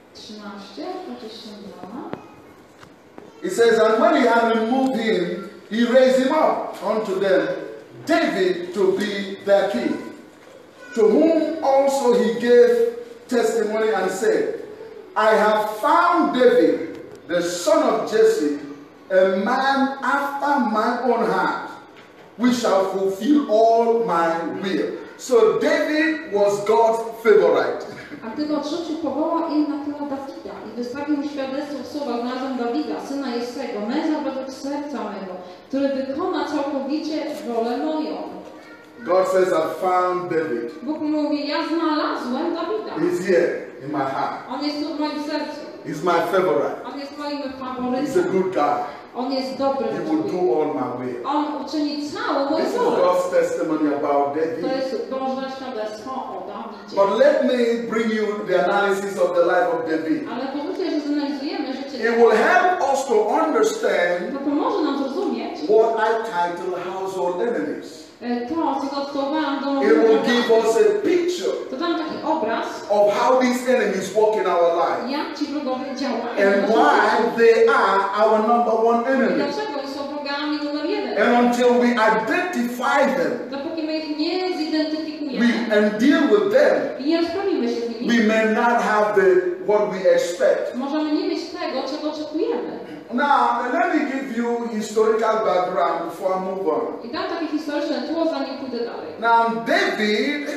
13:22. It says, and when he had removed him, he raised him up unto them, David to be their king, to whom also he gave testimony and said, I have found David, the son of Jesse, a man after my own heart, which shall fulfill all my will. So David was God's favorite. A gdy go odrzucił, powołał ich na tyle Dawida i wystawił mu świadectwo w słowach znalazłem Dawida, syna Jessego, męża według serca mego, który wykona całkowicie wolę moją. God says, I found David. Bóg mówi, ja znalazłem Dawida. He's here in my heart. On jest tu w moim sercu. He's my favorite. On jest moim He's a faworytem. good guy. On jest dobry He will człowiek. do all my will. On uczyni całą moją This is wolę. God's testimony about To David. jest Boże świadectwo o Dawidzie. But let me bring you the analysis of the life of David. Ale pozwólcie, że zanalizujemy It życie. will help us to understand To pomoże nam zrozumieć what I title household enemies. to, co zatytułowałam It domowy will give wroga. us a picture To dam taki obraz, of how these enemies walk in our life jak ci wrogowie działają. and why they are our number one I enemy. dlaczego oni są wrogami numer jeden. And until we identify them, Dopóki my ich nie zidentyfikujemy, and deal with them, i nie rozprawimy się z nimi, we may not have what we expect. możemy nie mieć tego, czego oczekujemy. Now, let me give you historical background before I move on. I dam takie historyczne tło, zanim pójdę dalej. Now, David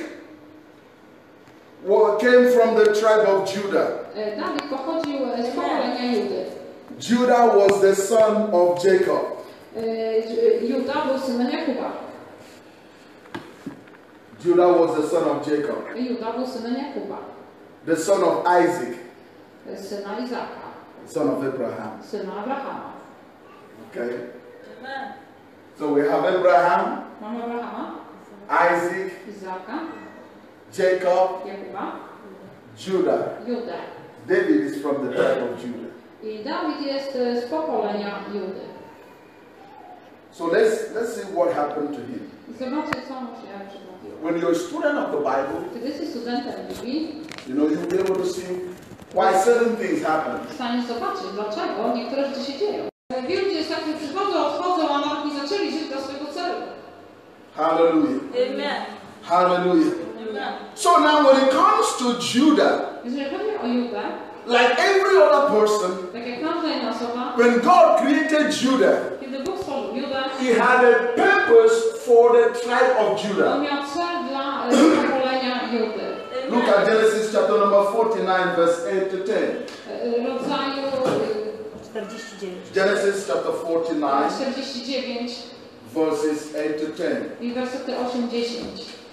came from the tribe of Judah. Dawid pochodził z pokolenia Judy. Judah was the son of Jacob. Juda był synem Jakuba. Judah was the son of Jacob. Juda był synem Jakuba. The son of Isaac. Syna Izaka. Son of Abraham. Syna Abrahama. Okay. Amen. So we have Abraham, Mamy Abrahama, Isaac, Izaka, Jacob, Jakuba, Judah. Judę. David is from the tribe of Judah. I Dawid jest z pokolenia Judy. So let's see what happened to him. I zobaczcie, co mu się przytrafiło. When you're a student of the Bible, Kiedy jesteś studentem Biblii, you'll be able to see why certain things happen. w stanie zobaczyć, dlaczego niektóre rzeczy się dzieją. Wielu ludzi jest tak, że przychodzą, odchodzą, a nawet nie zaczęli żyć dla swojego celu. Hallelujah. Amen. Hallelujah. Amen. So now when it comes to Judah, Jeżeli chodzi o Judę, like every other person, tak jak każda inna osoba, when God created Judah, kiedy Bóg stworzył Judę, He had a purpose for the tribe of on Judah. miał cel dla pokolenia Judy. Look at Genesis chapter number 49, verse 8 to 10. Rodzaju 49. Genesis chapter 49, 49 verses 8 to 10. i wersety 8-10.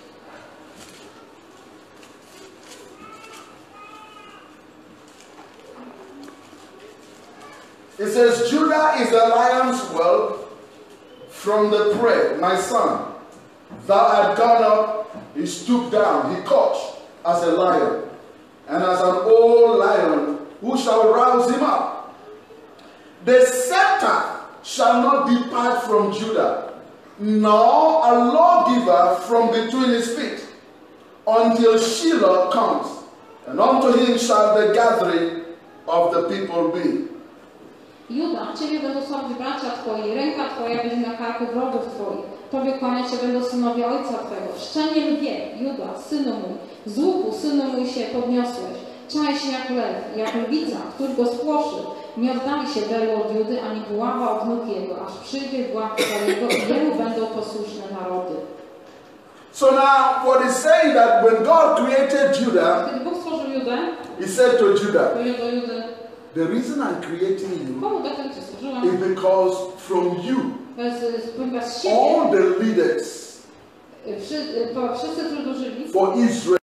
It says, Judah is a lion's whelp from the prey, my son. Thou art gone up, he stooped down, he couched as a lion, and as an old lion, who shall rouse him up? The scepter shall not depart from Judah, nor a lawgiver from between his feet, until Shiloh comes, and unto him shall the gathering of the people be. Juda, Ciebie będą sądzić bracia Twoi, ręka Twoja będzie na karku wrogów Twoich. Tobie kłaniać się będą synowie Ojca Twego. Szczenie lwie, Juda, synu mój, z łuku, synu mój, się podniosłeś. Czaj się jak lew, jak lwica, który go spłoszy. Nie oddali się berło od Judy, ani buława od nóg jego, aż przyjdzie władca jego i jemu będą posłuszne narody. So now, what is saying that when God created Judah, Kiedy Bóg stworzył Judę, He said to Judah, powiedział do Judy, the reason I'm creating you powód, dla Cię stworzyłam, is because from you, ponieważ z siebie, all the leaders wszyscy, którzy żyli, for Israel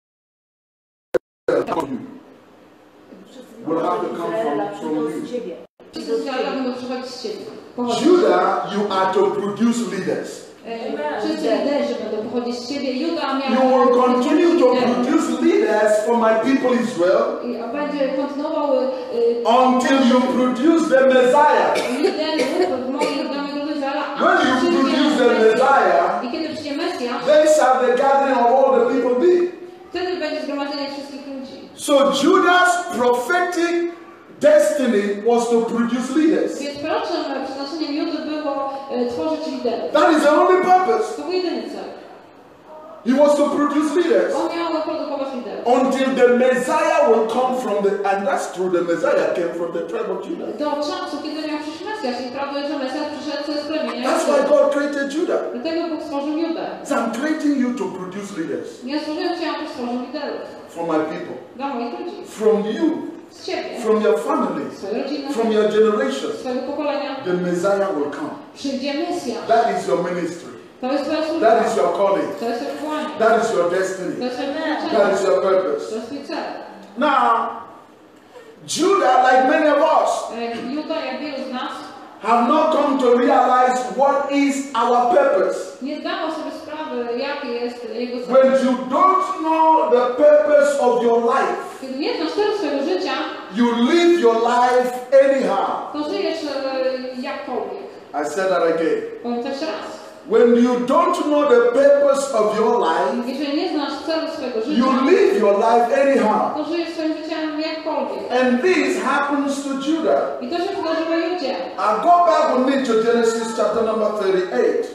will have to come from you. wszyscy z Izraela będą przychodzić z Ciebie. Judah, you are to produce leaders. Wszyscy liderzy będą pochodzić z Ciebie. Juda You miał will continue to produce leaders for my people Israel i będzie kontynuował until you produce the Messiah. liderów w moich dla mojego Izraela, When you produce the Messiah, i kiedy przyjdzie Mesjasz, then shall the gathering of all the people be. wtedy będzie zgromadzenie wszystkich ludzi. So Judah's prophetic destiny was to produce leaders. Więc proroczym przeznaczeniem Judy było tworzyć liderów. That is the only purpose. To był jedyny cel. He was to produce leaders. On miał produkować liderów. Until the Messiah will come from and that's true, the Messiah came from the tribe of Judah. Do czasu, kiedy miał przyjść Mesjasz i prawdą jest, że Mesjasz przyszedł z plemienia That's why Judy. God created Judah. Dlatego Bóg stworzył Judę. So I'm creating you to produce leaders Nie stworzyłem Cię, aby stworzył liderów. for my people. Dla moich ludzi. From you, Z Ciebie. from your family, Swojej rodziny. from your generation, Swojego pokolenia. the Messiah will come. Przyjdzie Mesjasz. That is your ministry. To jest Twoja służba. That is your calling. To jest Twoje powołanie. That is your To destiny. jest Twoje That przeznaczenie. is your To purpose. jest Twój cel. Now, Judah, like many of us, Juda, jak wielu z nas, have not come to realize what is our purpose. nie zdawał sobie sprawy, jaki jest jego cel. When you don't know the purpose of your life, Kiedy nie znasz celu swojego życia, you live your life anyhow. to żyjesz jakkolwiek. I said that again. Powiem to jeszcze raz. When you don't know the purpose of your life, Jeżeli nie znasz celu swojego życia, you live your life anyhow. to żyjesz swoim życiem jakkolwiek. And this happens to Judah. I to się wydarzyło Judzie. Go back with me to Genesis chapter number 38.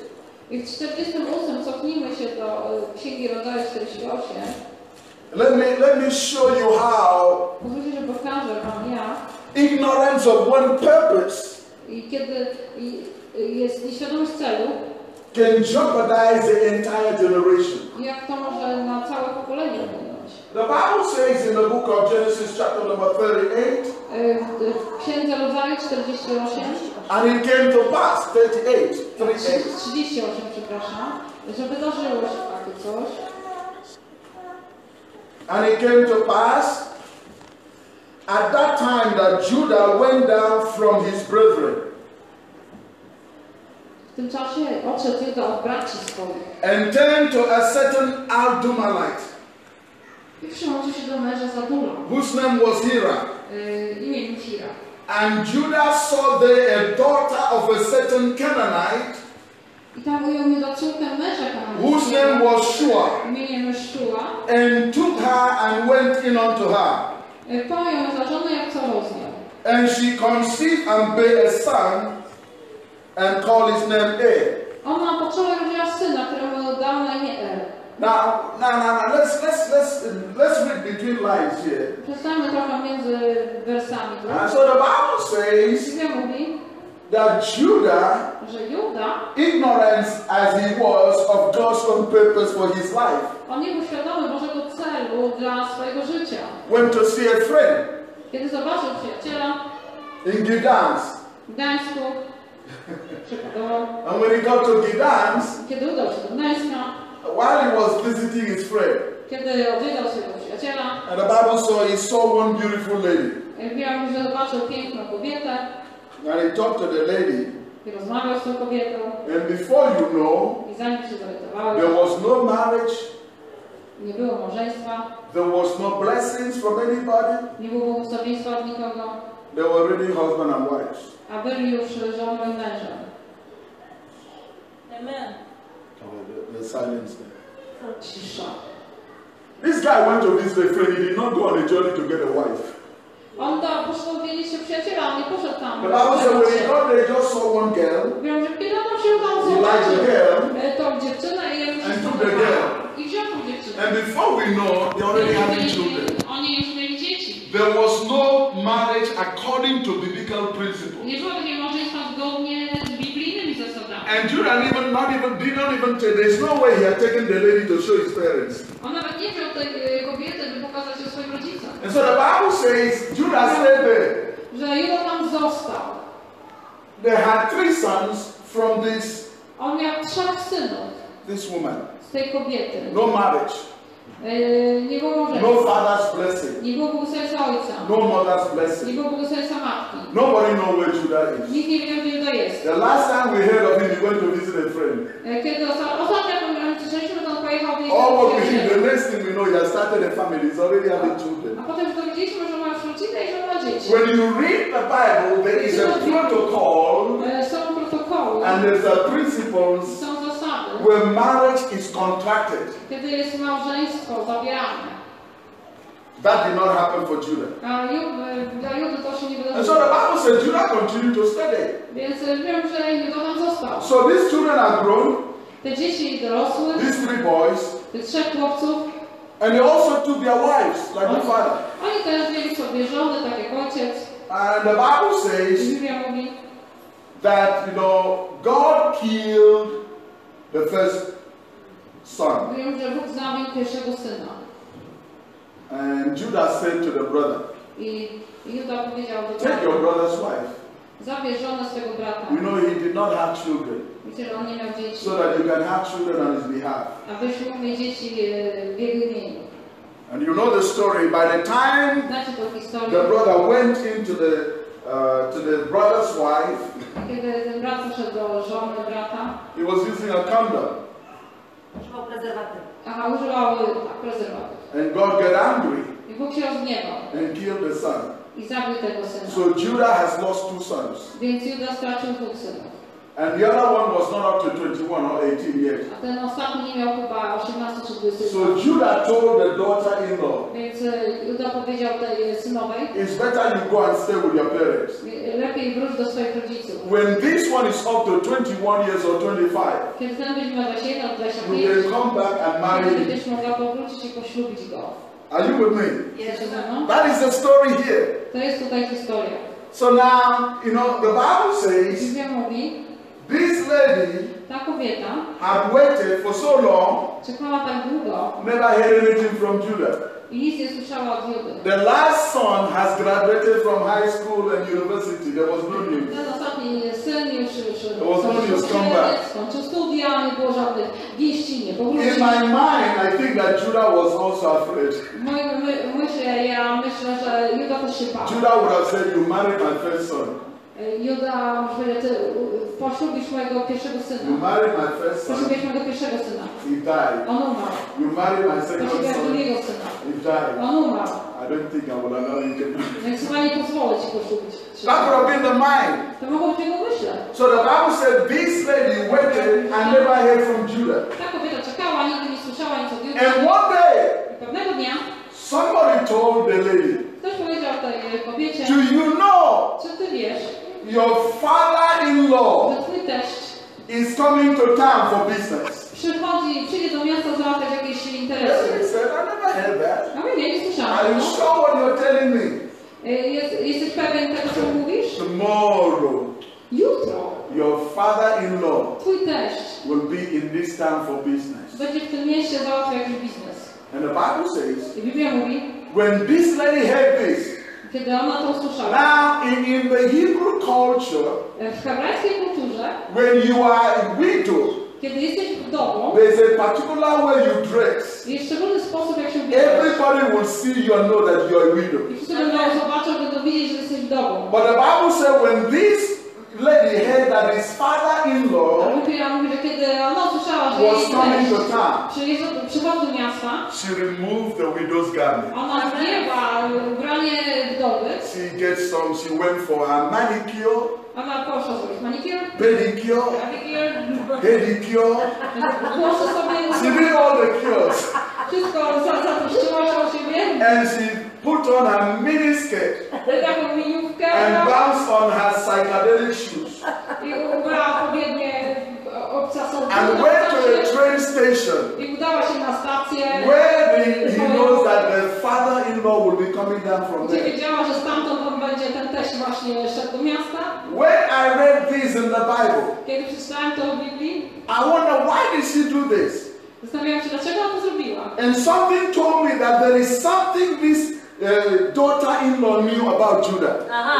I w 48 cofnijmy się do Księgi Rodzaju 48. Let me show you how Pozwólcie, że pokażę wam jak. Ignorance of one purpose I kiedy jest nieświadomość celu, can jeopardize the entire generation. jak to może na całe pokolenie wpłynąć. The Bible says in the book of Genesis chapter number 38, W Księdze Rodzaju 48, and it came to pass, 38, 38, przepraszam, że wydarzyło się takie coś. And it came to pass at that time that Judah went down from his brethren W tym czasie odszedł Juda od braci swoich and turned to a certain Aldumalite, i przyłączył się do męża Zadula, whose name was Hira. imieniem Hira. And Judah saw there a daughter of a certain Canaanite, I tam ujął Juda córkę męża whose name kanańskiego was Shua, imieniem Szua, and took her and went in unto her. pojął ją za żonę i obcował z nią. And she conceived and bare a son, and called his name Er. Ona poczęła rodziła syna, któremu dał na imię Er. Now, let's read between lines here. Przeczytajmy trochę między wersami. And so the Bible says Biblia mówi, that Judah, że Juda, ignorant as he was of God's own purpose for his life, on nie był świadomy Bożego celu dla swojego życia. went to see a friend Kiedy zobaczył przyjaciela in Gdansk. w Gdańsku, przykładowo, And when he got to Gdansk, kiedy udał się do Gdańska, while he was visiting his friend, kiedy odwiedzał swojego przyjaciela, and the Bible saw he saw one beautiful lady. Biblia mówi, że zobaczył piękną kobietę And he talked to the lady, i rozmawiał z tą kobietą and before you know, i zanim się zorientowały, there was no marriage, nie było małżeństwa, there was no blessings from anybody. nie było błogosławieństwa od nikogo, They were already husband and wives. a byli już żoną i mężem. Amen. The silence there. Cisza. This guy went to visit a friend. He did not go on a journey to get a wife. On poszedł odwiedzić się przyjaciela, on nie poszedł tam. The Bible said when he got there, he just saw one girl. Wiem, że kiedy on się tam He liked the zobaczył girl. tą dziewczynę i jej And took the girl. I wziął tą dziewczynę. And before we know, they already having children. Oni już mieli dzieci. There was no marriage according to biblical principles. Nie było takiego małżeństwa zgodnie z biblijnymi zasadami. And Judah did not even tell. There's no way he had taken the lady to show his parents. On nawet nie wziął tej kobiety, by pokazać ją swoim rodzicom. And so the Bible says Judah stayed there. Że Juda tam został. They had 3 sons from On miał 3 synów this woman. z tej kobiety. No marriage, Nie było małżeństwa. no father's blessing, Nie było błogosławieństwa ojca. no mother's Nie blessing. było błogosławieństwa matki. Nobody knows where Judah is. Nikt nie wiedział, gdzie Juda jest. The last time we heard of him, he went to visit a friend. Kiedy ostatnio słyszeliśmy, to on pojechał do All what we hear, the next thing we know, he has started a family. He's already having children. A potem już dowiedzieliśmy, że ma już rodzinę i że ma dzieci. When you read the Bible, there is a protocol Są protokoły, and there's a principles są zasady, where marriage is contracted. kiedy jest małżeństwo zawierane. That did not happen for Judah. A dla Judy to się nie And so wydarzyło. the Bible says Judah continued to study. Więc wiem, że Juda tam został. So these children are grown, Te dzieci dorosły, these 3 boys, tych 3 chłopców, and they also took their wives, like the father. oni też mieli sobie żony, tak jak ojciec. And the Bible I says Biblia mówi, that, God killed the first son. mówią, że Bóg zabił pierwszego syna. And Judah said to the brother, I Juda powiedział do take your brata, brother's wife. zabierz żonę swego brata. We know he did not have children, Wiecie, że on nie miał dzieci. so that you can have children on his behalf. Abyś mógł mieć dzieci w jego imieniu. And you know the story. By the time Znacie tą historię. the brother went into to the brother's wife, Kiedy ten brat poszedł do żony brata, he was using a condom. Używał prezerwatyw. aha, używał prezerwatyw. And God got angry I Bóg się rozgniewał and killed the son. i zabił tego syna. So Judah has lost 2 sons. Więc Juda stracił 2 synów. And the other one was not up to 21 or 18 years. A ten ostatni nie miał chyba 18 czy 20 So lat. Judah told the daughter-in-law, Więc Juda powiedział tej synowej, it's better you go and stay with your parents. lepiej wróć do swoich rodziców. when this one is up to 21 years or 25, Kiedy ten będzie miał 21 albo you 25, can come back and marry him. będziesz mogła powrócić i poślubić go. Are you with me? Jesteście ze mną? That is the story here. To jest tutaj historia. So now, you know, the Bible says Biblia mówi, this lady ta kobieta had waited for so long, czekała tak długo never heard anything from Judah. i nic nie słyszała od Judy. The last son has graduated from high school and university. There was no news. Ten ostatni syn już skończył studia, nie było żadnych wieści, nie powrócił. In my mind, I think that Judah was also afraid. Myślę, że Juda też się bał. Judah would have said, "You married my first son. Juda może powiedzieć, ty poślubisz mojego pierwszego You syna. married my first son. Poślubisz mojego pierwszego syna. He died. On umarł. You married my second Poślubisz son. drugiego syna. He died. On umarł. I don't think I would allow you to do that." Więc chyba nie pozwolę ci poślubić. That would have been the mind. To mogło być jego myślę. So the Bible said this lady waited and never heard from Judah. Ta kobieta czekała, nigdy nie słyszała nic od Judy. And one day, I pewnego dnia somebody told the lady, ktoś powiedział tej kobiecie, "Do you know czy ty wiesz, your father-in-law że twój teść is coming to town for business?" przyjdzie do miasta załatwiać jakieś He interesy. said, "I never heard that. No mówię, nie słyszałam. Are you sure what you're telling me?" Jesteś pewien tego, co mówisz? Tomorrow, Jutro your father-in-law twój teść will be in this town for business. będzie w tym mieście załatwiał jakiś biznes. And the Bible says, I Biblia mówi, when this lady heard this, kiedy ona to usłyszała, now in the Hebrew culture, w hebrajskiej kulturze, when you are a widow, kiedy jesteś wdową, there's a particular way you dress. jest szczególny sposób, jak się ubierasz. Everybody will see you and know that you're a widow. I wszyscy będą zobaczą, będą wiedzieć, że jesteś wdową. But the Bible said when this lady heard that his father-in-law A Biblia mówi, że kiedy ona usłyszała, że was jej coming to teść town, przychodzi do miasta, she removed the widow's garment. ona zdjęła ubranie wdowy, She went for her manicure, ona poszła zrobić manicure, pedicure, pedicure. włosy sobie, She did all the cures. wszystko zatroszczyła się o siebie, And she put on her miniskirt taką miniówkę and bounced on her psychedelic shoes i ubrała odpowiednie obcasowe and went to the train station i udała się na stację, where he knows that the father-in-law will be coming down from gdzie there. wiedziała, że stamtąd on będzie ten teść właśnie szedł do miasta. When I read this in the Bible, Kiedy przeczytałem to w Biblii, I wonder why did she do this? zastanawiałam się, dlaczego ona to zrobiła. And something told me that there is something this daughter-in-law knew about Judah.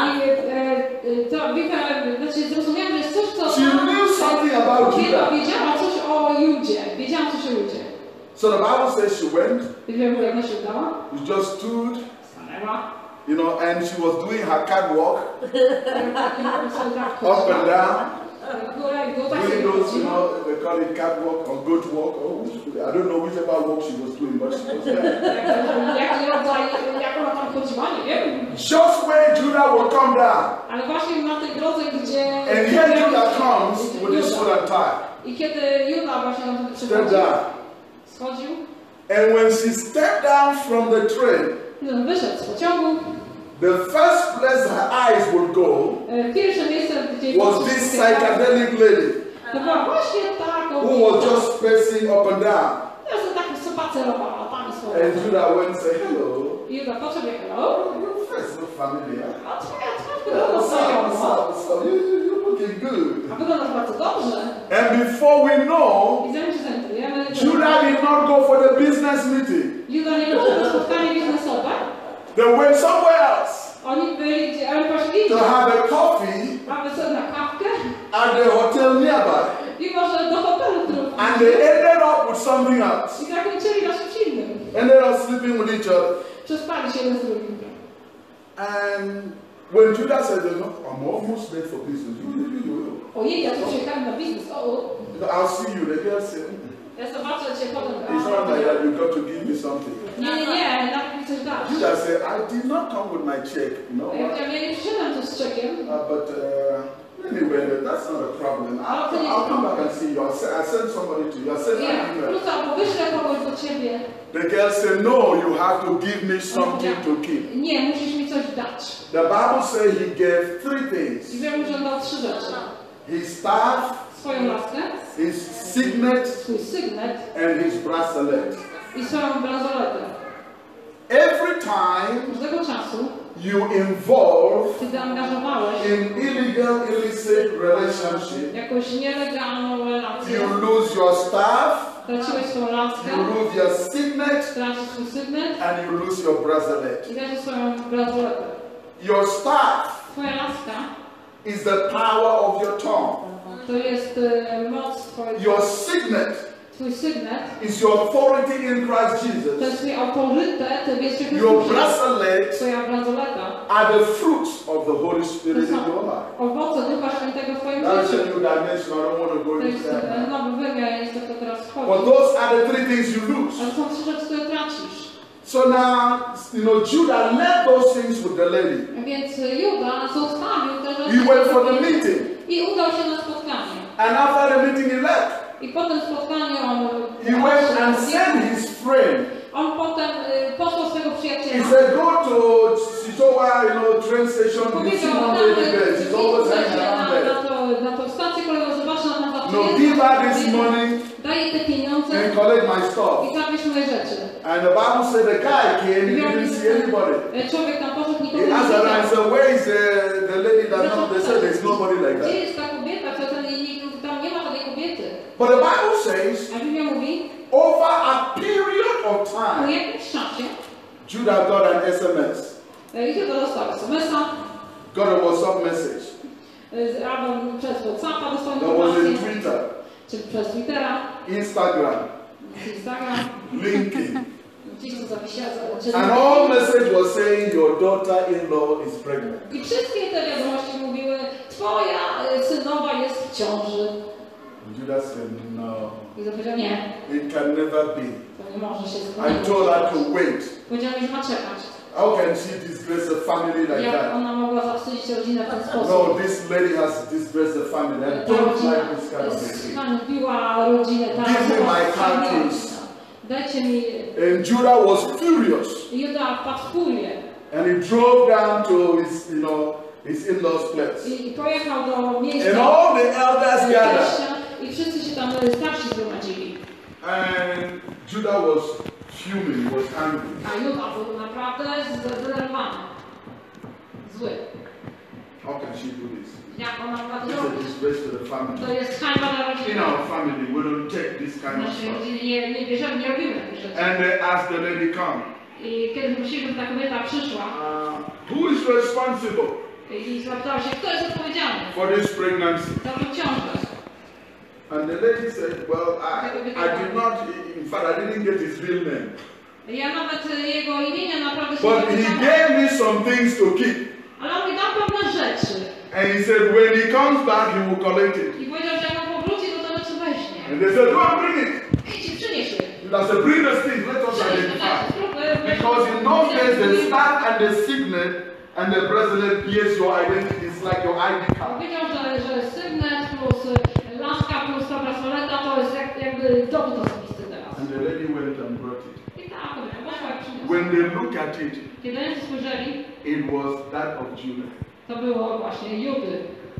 I to zrozumiałam, że jest coś, co She knew something about Judah. wiedziała coś o Judzie. Wiedziałam coś o Judzie. So the Bible says she went, Biblia mówi, jak ona się udała. she just stood, Stanęła. you know, and she was doing her catwalk up and down. Doing those, you know, they call it catwalk or goat walk. Or I don't know whichever walk she was doing, but she was there. Jak ona tam chodziła, nie wiem. Just where Judah will come down. Ale właśnie na tej drodze, gdzie... And here Judah comes with his suit and tie. I kiedy Juda właśnie na tym Step przychodził, down. schodził, And when she stepped down from the train, wyszedł z pociągu. the first place her eyes would go Pierwsze miejsce, gdzie was this psychedelic lady to była właśnie ta who was just pacing up and down. Ja sobie tak spacerowała tam swoje. And Judah went and said, "Hello. I Juda podszedł jak hello. Your face looks familiar. A twoja twarz Yeah, wygląda what's znajomo. up? You're looking good." A wyglądasz bardzo dobrze. And before we know, I zanim się zorientujemy, Judah did not go for the business meeting. Juda nie poszedł na spotkanie biznesowe. They went somewhere else Oni byli, oni poszli to have a coffee mamy sobie na kawkę at the hotel nearby. i może do hotelu trudno. And they ended up with something else. I zakończyli na czymś innym. Ended up sleeping with each other. Przespali się jeden z drugim. And when Judah said, "I'm almost late for business," Ojej, ja tu przyjechałem na biznes. I'll see you. The girl said, Ja zobaczę cię potem. "It's not like that. You got to give me something." Nie, nawet mi coś dasz. Judah said, "I did not come with my check. You know Ja what? powiedziałam, ja nie przyszedłem tu z czekiem. But anyway, that's not a problem. problem. I'll come back and see you. I'll send somebody to you. I'll send an email. Wrócę, albo wyślę kogoś do ciebie. The girl said, no, you have to give me something to keep. Nie, musisz mi coś dać. The Bible says he gave three things. I wiem, że dał 3 rzeczy. His staff, Swoją laskę, his signet, swój sygnet and his bracelet. i swoją bransoletę. Every time Każdego czasu, you involve kiedy angażowałeś in illegal, illicit relationship, jakąś nielegalną relację, you lose your staff, traciłeś swoją laskę, you lose your signet, tracisz swój sygnet and you lose your bracelet. i tracisz swoją bransoletę. Your staff Twoja laska is the power of your tongue. to jest moc twojego. Your signet Twój sygnet is your authority in Christ to Jesus. jest twój autorytet w Jezusie Your Chrystusie. bracelet Twoja bransoleta are the fruits of the Holy Spirit in your life. owoce Ducha Świętego w twoim That's życiu. a new dimension. I don't want to go To into jest that. nowy wymiar, ja niestety to teraz wchodzi. But those are the three things you lose. Ale są 3 rzeczy, które tracisz. So now, Judah left those things with the lady. Więc Juda zostawił te rzeczy He went for the meeting. i udał się na spotkanie. And after the meeting, he left. I po tym spotkaniu on He went and sent his friend. on potem posłał swego He przyjaciela. said, go to Sitowa, train station. You see Powiedział, one lady there. She's always hanging around there. na tą stację kolejową, zobacz, ona zawsze No, give her this money daje te pieniądze and collect my stuff. i zabierz moje rzeczy. And the Bible said the guy came, he didn't see anybody. Człowiek tam poszedł, nikogo He nie asked her and widział. said, where is the lady that knocked? They said there's nobody like Gdzie that. jest ta kobieta? Co tam nie ma żadnej kobiety. But the Bible says, A Biblia mówi, over a period of po time, jakimś czasie Judah got an SMS, Juda dostał SMS-a, got a WhatsApp message. albo przez WhatsAppa dostał That was in informację, Twitter, czy przez Twittera, Instagram, Instagram, LinkedIn. gdzieś to zapisał. And all message was saying your daughter-in-law is pregnant. I wszystkie te wiadomości mówiły, twoja synowa jest w ciąży. Judah said, no, I powiedział, nie, it can never be. to nie może się I spełnić. told her to wait. Powiedział mi, że ma czekać. How can she disgrace a family like Jak that? ona mogła zawstydzić rodzinę w ten sposób? No, this lady has disgraced the family. I Ta don't rodzina like this kind of thing. hańbiła rodzinę. Ta Give me my car hańbiła keys. rodzina. Dajcie mi... And Judah was furious. I Juda wpadł w furię. And he drove down to his, his in-laws' place. I pojechał do miejsca And all the elders gathered. teścia i wszyscy się tam starsi zgromadzili. And Judah was fuming, was angry. A Juda był naprawdę zdenerwowany. Zły. How can she do this? Jak ona mogła to It's a zrobić? disgrace to the To family. jest hańba dla In rodziny. our family, we don't take this kind of Naszej stuff. rodziny nie bierzemy, nie robimy takich rzeczy. And they asked the lady, come. I kiedy prosili, żeby ta kobieta przyszła Who is responsible i zapytała się, kto jest odpowiedzialny for this pregnancy? za tę ciążę. And the lady said, well, I did not, in fact, I didn't get his real name. Ja nawet jego imienia naprawdę się But nie he pamiętam. gave me some things to keep. Ale on mi dał pewne rzeczy. And he said, when he comes back, he will collect it. I powiedział, że jak on powróci, to te rzeczy weźmie. And they said, go and bring it. Idź i przynieś je. I said, bring the things, let us identify. Because in those days, the staff and the signet and the bracelet gives your identity. It's like your ID card. Powiedział, że sygnet plus laska plus ta bransoleta to jest jakby dowód osobisty teraz. And the lady went and brought it. I tak, poszła jak przyniosła. When they looked at it, Kiedy oni spojrzeli, it was that of Judah. to było właśnie Judy.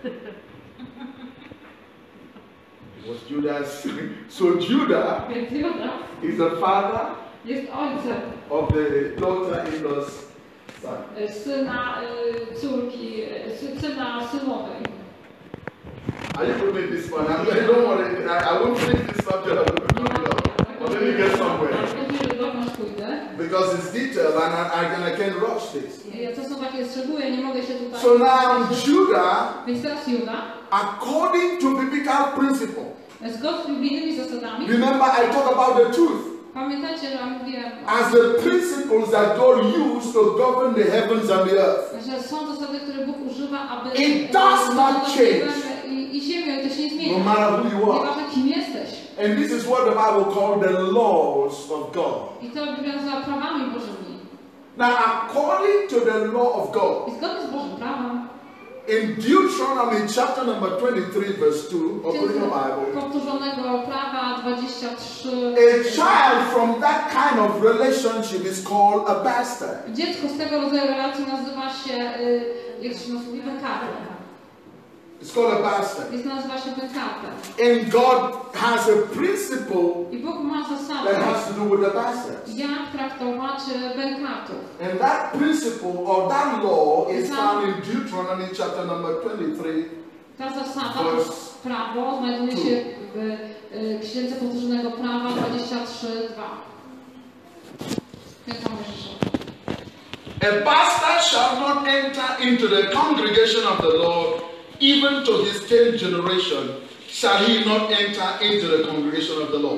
It was Judah's. So Judah Więc Juda is the father jest ojcem of the daughter-in-law's son. syna córki, syna synowej. Are you with me this one? I don't want to, I won't finish this subject. But let me get somewhere. Because it's detailed and I can't rush this. To są takie szczegóły, nie mogę się tutaj... So now Judah, Więc teraz Juda, according to biblical principle, zgodnie z biblijnymi zasadami, remember I talked about the truth. pamiętacie, że mówiłem, As the principles that God used to govern the heavens and the earth. że są zasady, które Bóg używa, aby... It does not change. I ziemię, i to się nie zmienia. No matter who you are. Nieważne kim jesteś. And this is what the Bible called the laws of God. I to Biblia nazywa prawami Bożymi. Now according to the law of God, I zgodnie z Bożym prawem, In Deuteronomy chapter number 23 verse 2, open your Bible. Powtórzonego prawa 23. A child from that kind of relationship is called a bastard. Dziecko z tego rodzaju relacji nazywa się, jak się nazywa, bękartem. It's called a bastard. Nazywa się bękartem. And God has a principle I Bóg ma that zasadę, has to do with the bastards. jak traktować bękartów. And that principle or that law is found in Deuteronomy chapter number 23. Ta zasada, to prawo, znajduje się w Księdze Powtórzonego Prawa 23:2. A bastard shall not enter into the congregation of the Lord, even to his 10th generation shall he not enter into the congregation of the Lord.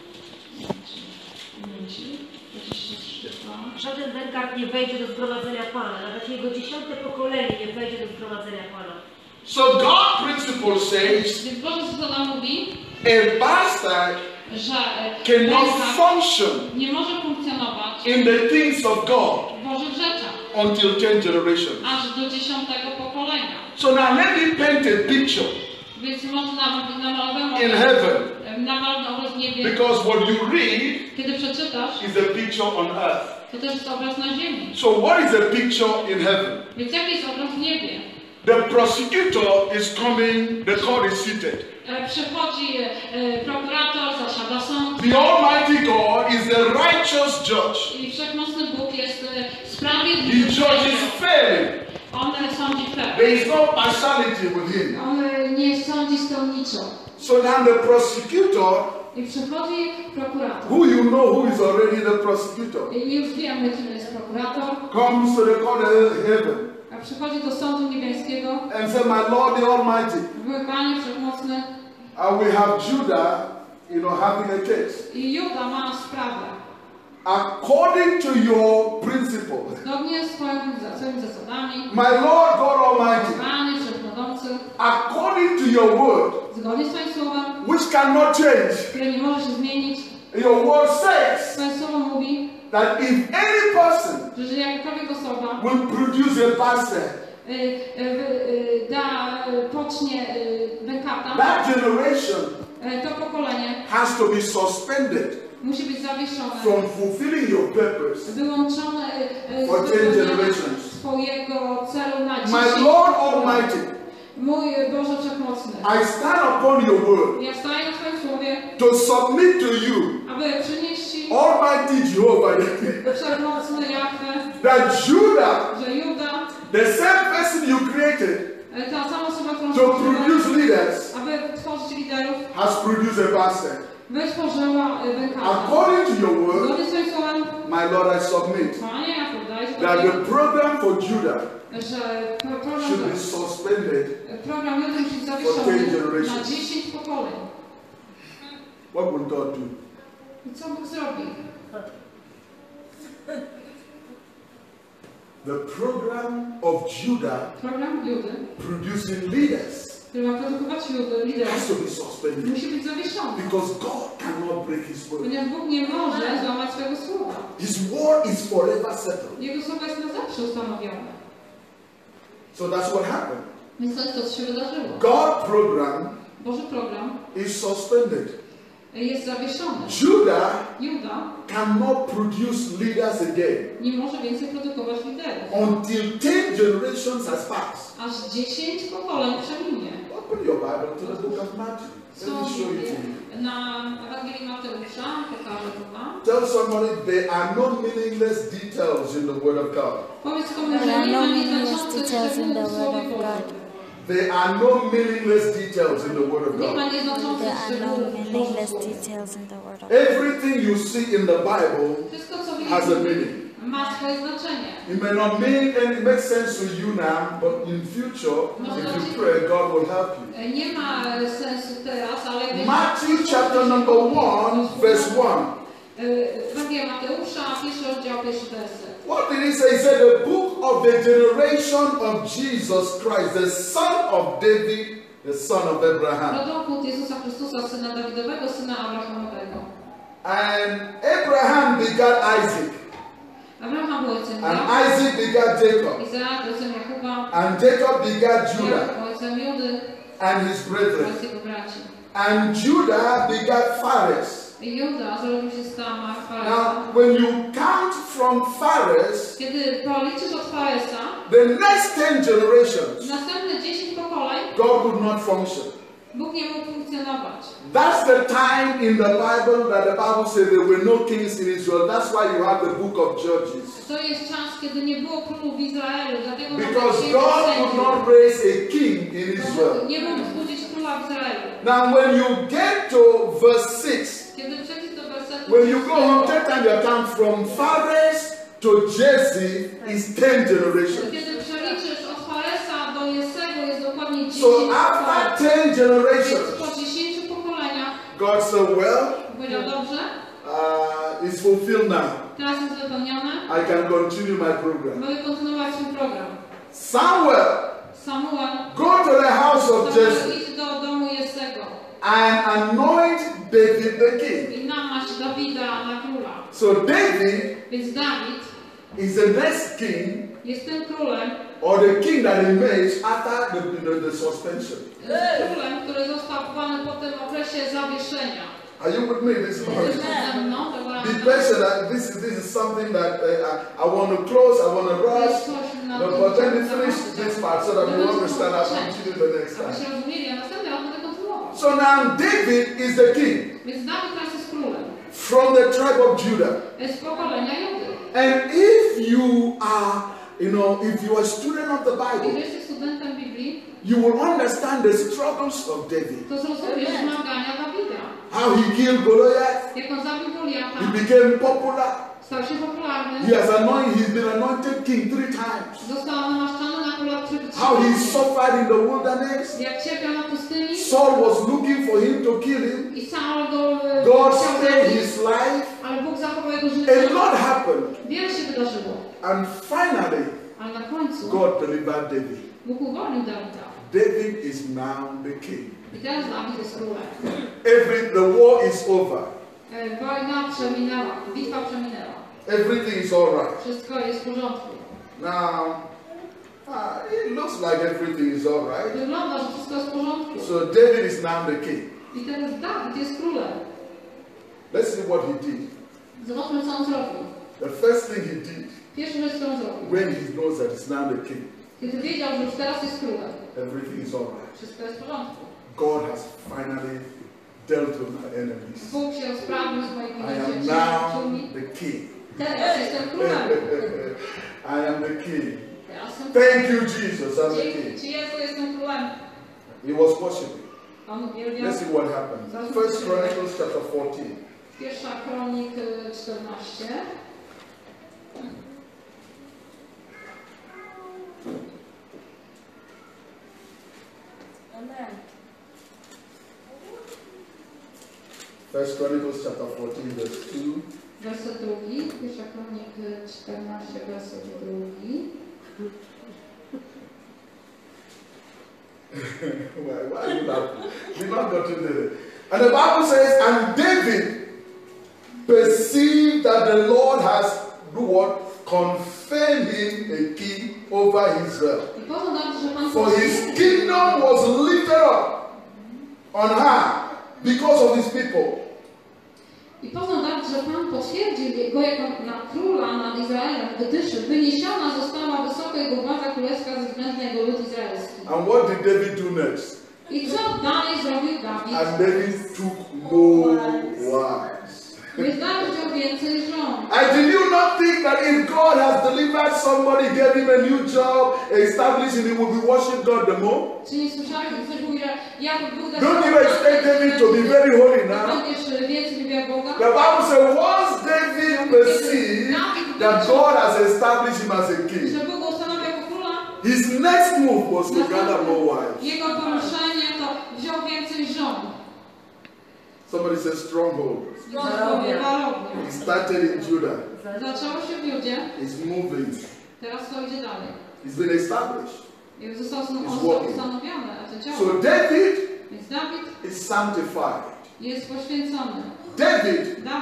Żaden bękart nie wejdzie do zgromadzenia Pana. Nawet jego 10. pokolenie nie wejdzie do zgromadzenia Pana. So God's principle says Więc Boża zasada mówi, a bastard że cannot bękart function nie może funkcjonować in the things of God w Bożych rzeczach until 10th generation. aż do 10. pokolenia. So now let me paint a picture Więc można namalować in heaven, obraz w niebie. because what you read Kiedy przeczytasz, is a picture on earth. to też jest obraz na ziemi. So what is a picture in heaven? Więc jaki jest obraz w niebie? The prosecutor is coming, the court is seated. Przychodzi prokurator, zasiada sąd. The Almighty God is the righteous judge. I Wszechmocny Bóg jest He sprawiedliwy. judges fairly. On sądzi There fair. is no partiality with him. On nie sądzi stronniczo. So now the prosecutor, I przychodzi prokurator. who you know who is already the prosecutor, I już wiemy, kim jest prokurator. comes to the court of heaven A przychodzi do sądu niebieskiego. and says, My Lord the Almighty, Mój Panie Wszechmocny. we have Judah, having a case. I Juda ma sprawę. According to your principle, Zgodnie z swoimi zasadami. my Lord God Almighty, Panie Wszechmogący. according to your word, Zgodnie z Twoim słowem, which cannot change, które nie może się zmienić. your word says Twoje słowo mówi, that if any person że jakakolwiek osoba will produce a bastard, pocznie bękarta, that generation to pokolenie has to be suspended musi być zawieszone, from fulfilling your purpose wyłączone for 10 generations. swojego celu na 10. My Lord Almighty, Mój Boże Wszechmocny, I stand upon your word ja staję na Twoim słowie, to submit to you, aby przynieść Ci Almighty Jehovah, Wszechmocny Jahwe, that Judah, że Juda, the same person you created ta sama osoba, którą to produce leaders, aby tworzyć liderów, has produced a bastard. wytworzyła bękarta. According to your word, Zgodnie z Twoim słowem, my Lord, I submit Panie, ja poddaję Ci that the program for Judah że should be suspended. program Judy musi być For 10 zawieszony generations. na 10 pokoleń. What will God do? I co Bóg zrobi? The program of Judah Program Judy, producing leaders który ma produkować has liderów, to be suspended musi być zawieszony. because God cannot break His word. Ponieważ Bóg nie może złamać swojego słowa. His word is forever settled. Jego słowo jest na zawsze ustanowione. So that's what happened. Więc to jest to, co się wydarzyło. God's program Boży program is suspended. jest zawieszony. Judah Juda cannot produce leaders again nie może więcej produkować liderów. until 10 generations has passed. Aż 10 pokoleń przeminie. Open your Bible to the book of Matthew. Let me show you to you. Na Ewangelii Mateusza, pokażę to wam. Tell somebody there are no meaningless details in the Word of God. Powiedz komuś, że nie ma nieznaczących szczegółów w Słowie Bożym. There are no meaningless details in the Word of Nie ma God. nieznaczących There are no szczegółów w meaningless Bożym Słowie. details in the Word of God. Everything you see in the Bible Wszystko, co has a widzimy, meaning. ma swoje znaczenie. It may not make sense to you now, but in future, if you pray, God will help you. Nie ma sensu teraz, ale... Matthew chapter number 1, verse 1. Ewangelia Mateusza, pierwszy rozdział, pierwszy werset. What did he say? He said, the book of the generation of Jesus Christ, the son of David, the son of Abraham. Rodowód Jezusa Chrystusa, syna Dawidowego, syna Abrahamowego. And Abraham begat Isaac. Abraham był ojcem And Jakuba. Isaac begat Jacob. Izaak ojcem Jakuba. And Jacob begat Judah Jakub ojcem Judy and his brethren. oraz jego braci. And Judah begat Phares. I Juda zrodził się z Tamar, Faresa. Now, when you count from Phares, Kiedy policzysz od Faresa, the next 10 generations, następne 10 pokoleń, God could not function. Bóg nie mógł funkcjonować. That's the time in the Bible that the Bible says there were no kings in Israel. That's why you have the book of Judges. To jest czas, kiedy nie było królów w Izraelu, dlatego Because God could not raise a king in Israel. nie mógł wzbudzić króla w Izraelu. Now, when you get to verse 6, Kiedy przejdziesz do wersetu, when you go home, take time to count from Phares to Jesse is 10 generations. kiedy przeliczysz od Faresa do Jesego, jest dokładnie 10 So after 10 generations, Po 10 pokoleniach God said, well, powiedział, dobrze, it's fulfilled now. teraz jest wypełnione, I can continue my program. mogę kontynuować swój program. Samuel, Samuel, go to the house of Jesse idź do domu Jesego and anoint David the king. i namaść Dawida na króla. So David Więc Dawid is the next king, jest tym królem, or the king that emerged after the suspension. królem, który został powołany po tym okresie zawieszenia. Are you with me this morning? Jesteś ze mną? Dobra. Be patient. That this is something that I want to close. I want to rush. But let me finish this part so that we understand. I'll continue the next time. Abyście rozumieli, a następny raz będę kontynuował. So now David is the king Więc Dawid teraz jest królem. from the tribe of Judah. Z pokolenia Judy. And if you are, if you are a student of the Bible, Jeżeli jesteś studentem Biblii, you will understand the struggles of David. to zrozumiesz zmagania Dawida. How he killed Goliath. Jak on zabił Goliata, He became popular. stał się popularny. He's been anointed king 3 times. Został namaszczony na króla 3 razy. How he suffered in the wilderness. Jak cierpiał na pustyni Saul was looking for him to kill him. i Saul go God chciał spared zabić, his life. ale Bóg zachował jego A życie. lot happened. Wiele się wydarzyło. And finally, Ale na końcu God delivered David. Bóg uwolnił Dawida. David is now the king. I teraz Dawid jest królem. The war is over. Wojna przeminęła, bitwa przeminęła. Everything is all right. Wszystko jest w porządku. Now, it looks like everything is all right. Wygląda, że wszystko jest w porządku. So David is now the king. I teraz Dawid jest królem. Let's see what he did. Zobaczmy, co on zrobił. The first thing he did, Pierwsza rzecz, którą zrobił. when he knows that he's now the king, Kiedy wiedział, że już teraz jest królem. everything is all right. Wszystko jest w porządku. God has finally dealt with my enemies. Bóg się rozprawił z moimi I am now nieprzyjaciółmi. the king. Teraz jestem królem. I am the king. Teraz jestem Thank you, Jesus. I'm the Dzięki king. Ci, Jezu, jestem królem. He was worshiping. On uwielbiał. Let's see what happens. First Chronicles chapter 14. Pierwsza Kronik 14. Amen. First Chronicles chapter 14, verse 2. Werset 2. Pierwsza Kronik 14, werset 2. Why are you laughing? We've not gotten there. And the Bible says, and David perceived that the Lord has confirmed him a king over Israel. I poznał Dawid, że Pan For his kingdom was lifted up on high because of his people. I poznał Dawid, że Pan potwierdził go jako na króla nad Izraelem, gdyż wyniesiona została wysoko jego władza królewska ze względu na jego lud izraelski. And what did David do next? I co dalej zrobił Dawid? And David took more wives. Więc Dawid wziął więcej żon. And did you not think that if God has delivered somebody, gave him a new job, established him, he will be worship God the more? Czy nie słyszałeś, że ktoś mówi, że jak Bóg da Don't you expect David to be very holy now? będziesz więcej lubiał Boga? The Bible says once David perceived that God has established him as a king, Że Bóg go ustanowił jako króla, his next move was to gather more wives. jego poruszenie to wziął więcej żon. Somebody says stronghold. Warownia. He started in Judah. Zaczęło się w Judzie, He's moving. teraz to idzie dalej. He's been established. I został walking. ustanowiony, a to działa. So David Więc Dawid is sanctified. jest poświęcony. David Dawid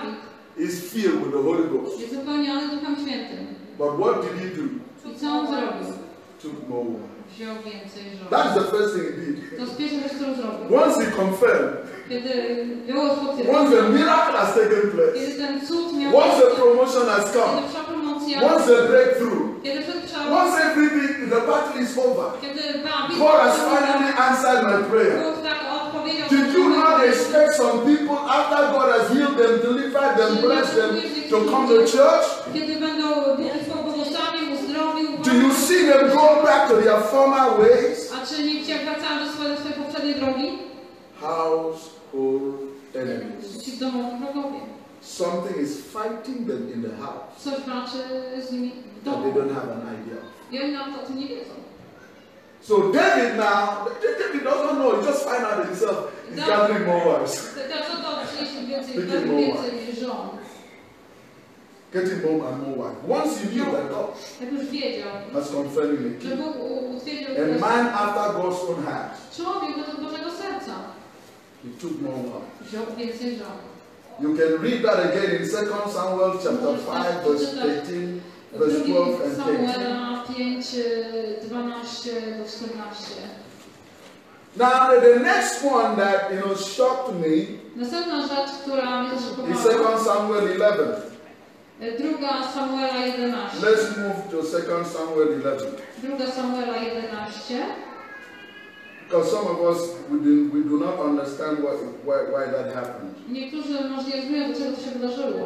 is filled with the Holy Ghost. Jest wypełniony Duchem Świętym. But what did he do? I co on zrobił? Took more wine. Wziął więcej żon. That's the first thing he did. To jest pierwsza rzecz, którą zrobił. Once he confirmed, Kiedy było potwierdzone, once the miracle has taken place, kiedy ten cud miał once the promotion has kiedy come, przepromocja, once the breakthrough, kiedy przed przełomem, once everything, the battle is over, kiedy God has finally answered my prayer. Bóg tak odpowiedział. Did you not expect some people after God has healed them, delivered them, blessed them to come to church? Kiedy będą błogosławił, uzdrowił, Do you see them go back to their former ways? a czy nie wracają do swojej poprzedniej drogi? Household enemies. Ci domowi wrogowie. Something is fighting them in the house Coś walczy z nimi w that domu. they don't have an idea of. I oni nawet o tym nie wiedzą. So David now, David doesn't know, he just find out himself, he's gathering more wives. Co to przynieśli więcej żon. Getting more and more wives. Once he knew that God Jak już wiedział, was confirming it. że Bóg utwierdził A man after God's own heart. człowiek według Bożego serca. He took more wives. Wziął więcej żon. You can read that again in 2 Samuel chapter 5, verse 18, verse 12 and 13. Samuela 5, 12 do 14. Now the next one that shocked me Następna rzecz, która mnie is zaszokowała. 2 Samuel 11. Druga Samuela 11. Let's move to 2 Samuel 11. Druga Samuela 11. Because some of us we do not understand why that happened. Niektórzy może nie rozumieją, dlaczego to się wydarzyło.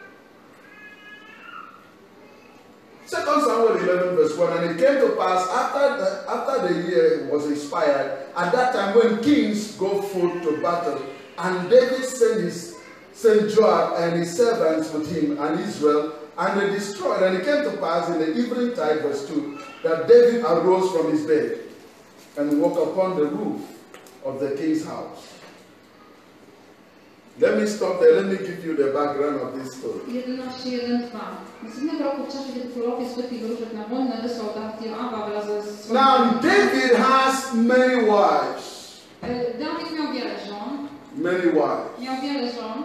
2 Samuel 11 verse 1, and it came to pass after the year was expired, at that time when kings go forth to battle, and David sent Joab and his servants with him and Israel, and they destroyed. And it came to pass in the evening tide, verse 2, that David arose from his bed and walked upon the roof of the king's house. Let me stop there. Let me give you the background of this story. 11:1-2. Następnego roku w czasie, kiedy królowie zwykli wyruszać na wojnę, wysłał Dawid Joaba wraz ze swoimi... Now David has many wives. Dawid miał wiele żon. Many wives. Miał wiele żon.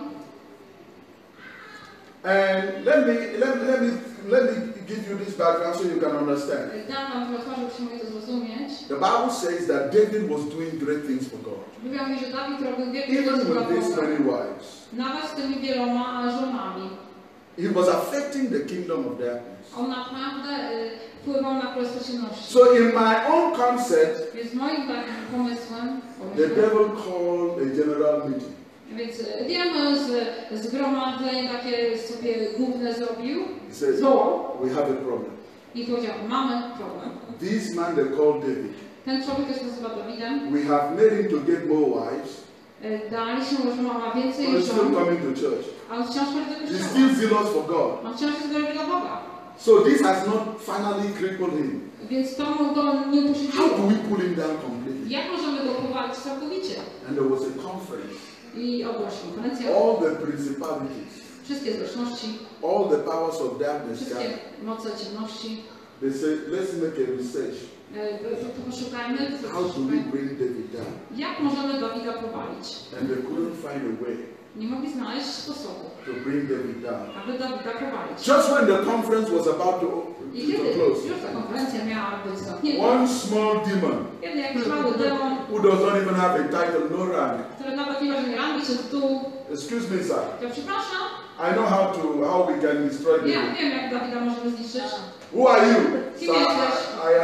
And let me give you this background so you can understand. Dam wam trochę twarzy, byście mogli to zrozumieć. The Bible says that David was doing great things for God. Biblia mówi, że Dawid robił wielkie Even rzeczy dla with these Boga. many wives. Nawet z tymi wieloma żonami. He was affecting the kingdom of darkness. On naprawdę wpływał na królestwo ciemności. So in my own concept, Więc moim takim pomysłem, the devil called a general meeting. więc diabeł z zgromadzeń takie sobie główne zrobił. He says, we have a problem. I powiedział, mamy problem. This man they called David. Ten człowiek, który się nazywa Dawidem, We have made him to get more wives. dali się, że ma więcej But he's still żon, coming to church. a on wciąż chodzi do He's kościoła. still zealous for God. On wciąż jest gorliwy dla Boga. So this has not finally crippled him. Więc to mu go nie How poszkodziło. do we pull him down completely? Jak możemy go powalić całkowicie? And there was a conference. I ogłoś konferencja. All the principalities, Wszystkie zwierzchności, all the powers of darkness wszystkie gathered. moce ciemności. They said, let's make a research. Poszukajmy, How do we bring David down? jak możemy Dawida powalić. And they couldn't find a way Nie mogli znaleźć sposobu, to bring David down. aby Dawida powalić. Just when the conference was about to I kiedy close, już ta konferencja miała być zamknięta, one small demon kiedy jakiś mały demon, who does not even have a title, no rank. który nawet nie ma żadnej rangi czy tytułu, Excuse me, sir. ja przepraszam, I know how we can destroy ja David. wiem jak Dawida możemy zniszczyć. Who are you? Kim Sir, jesteś?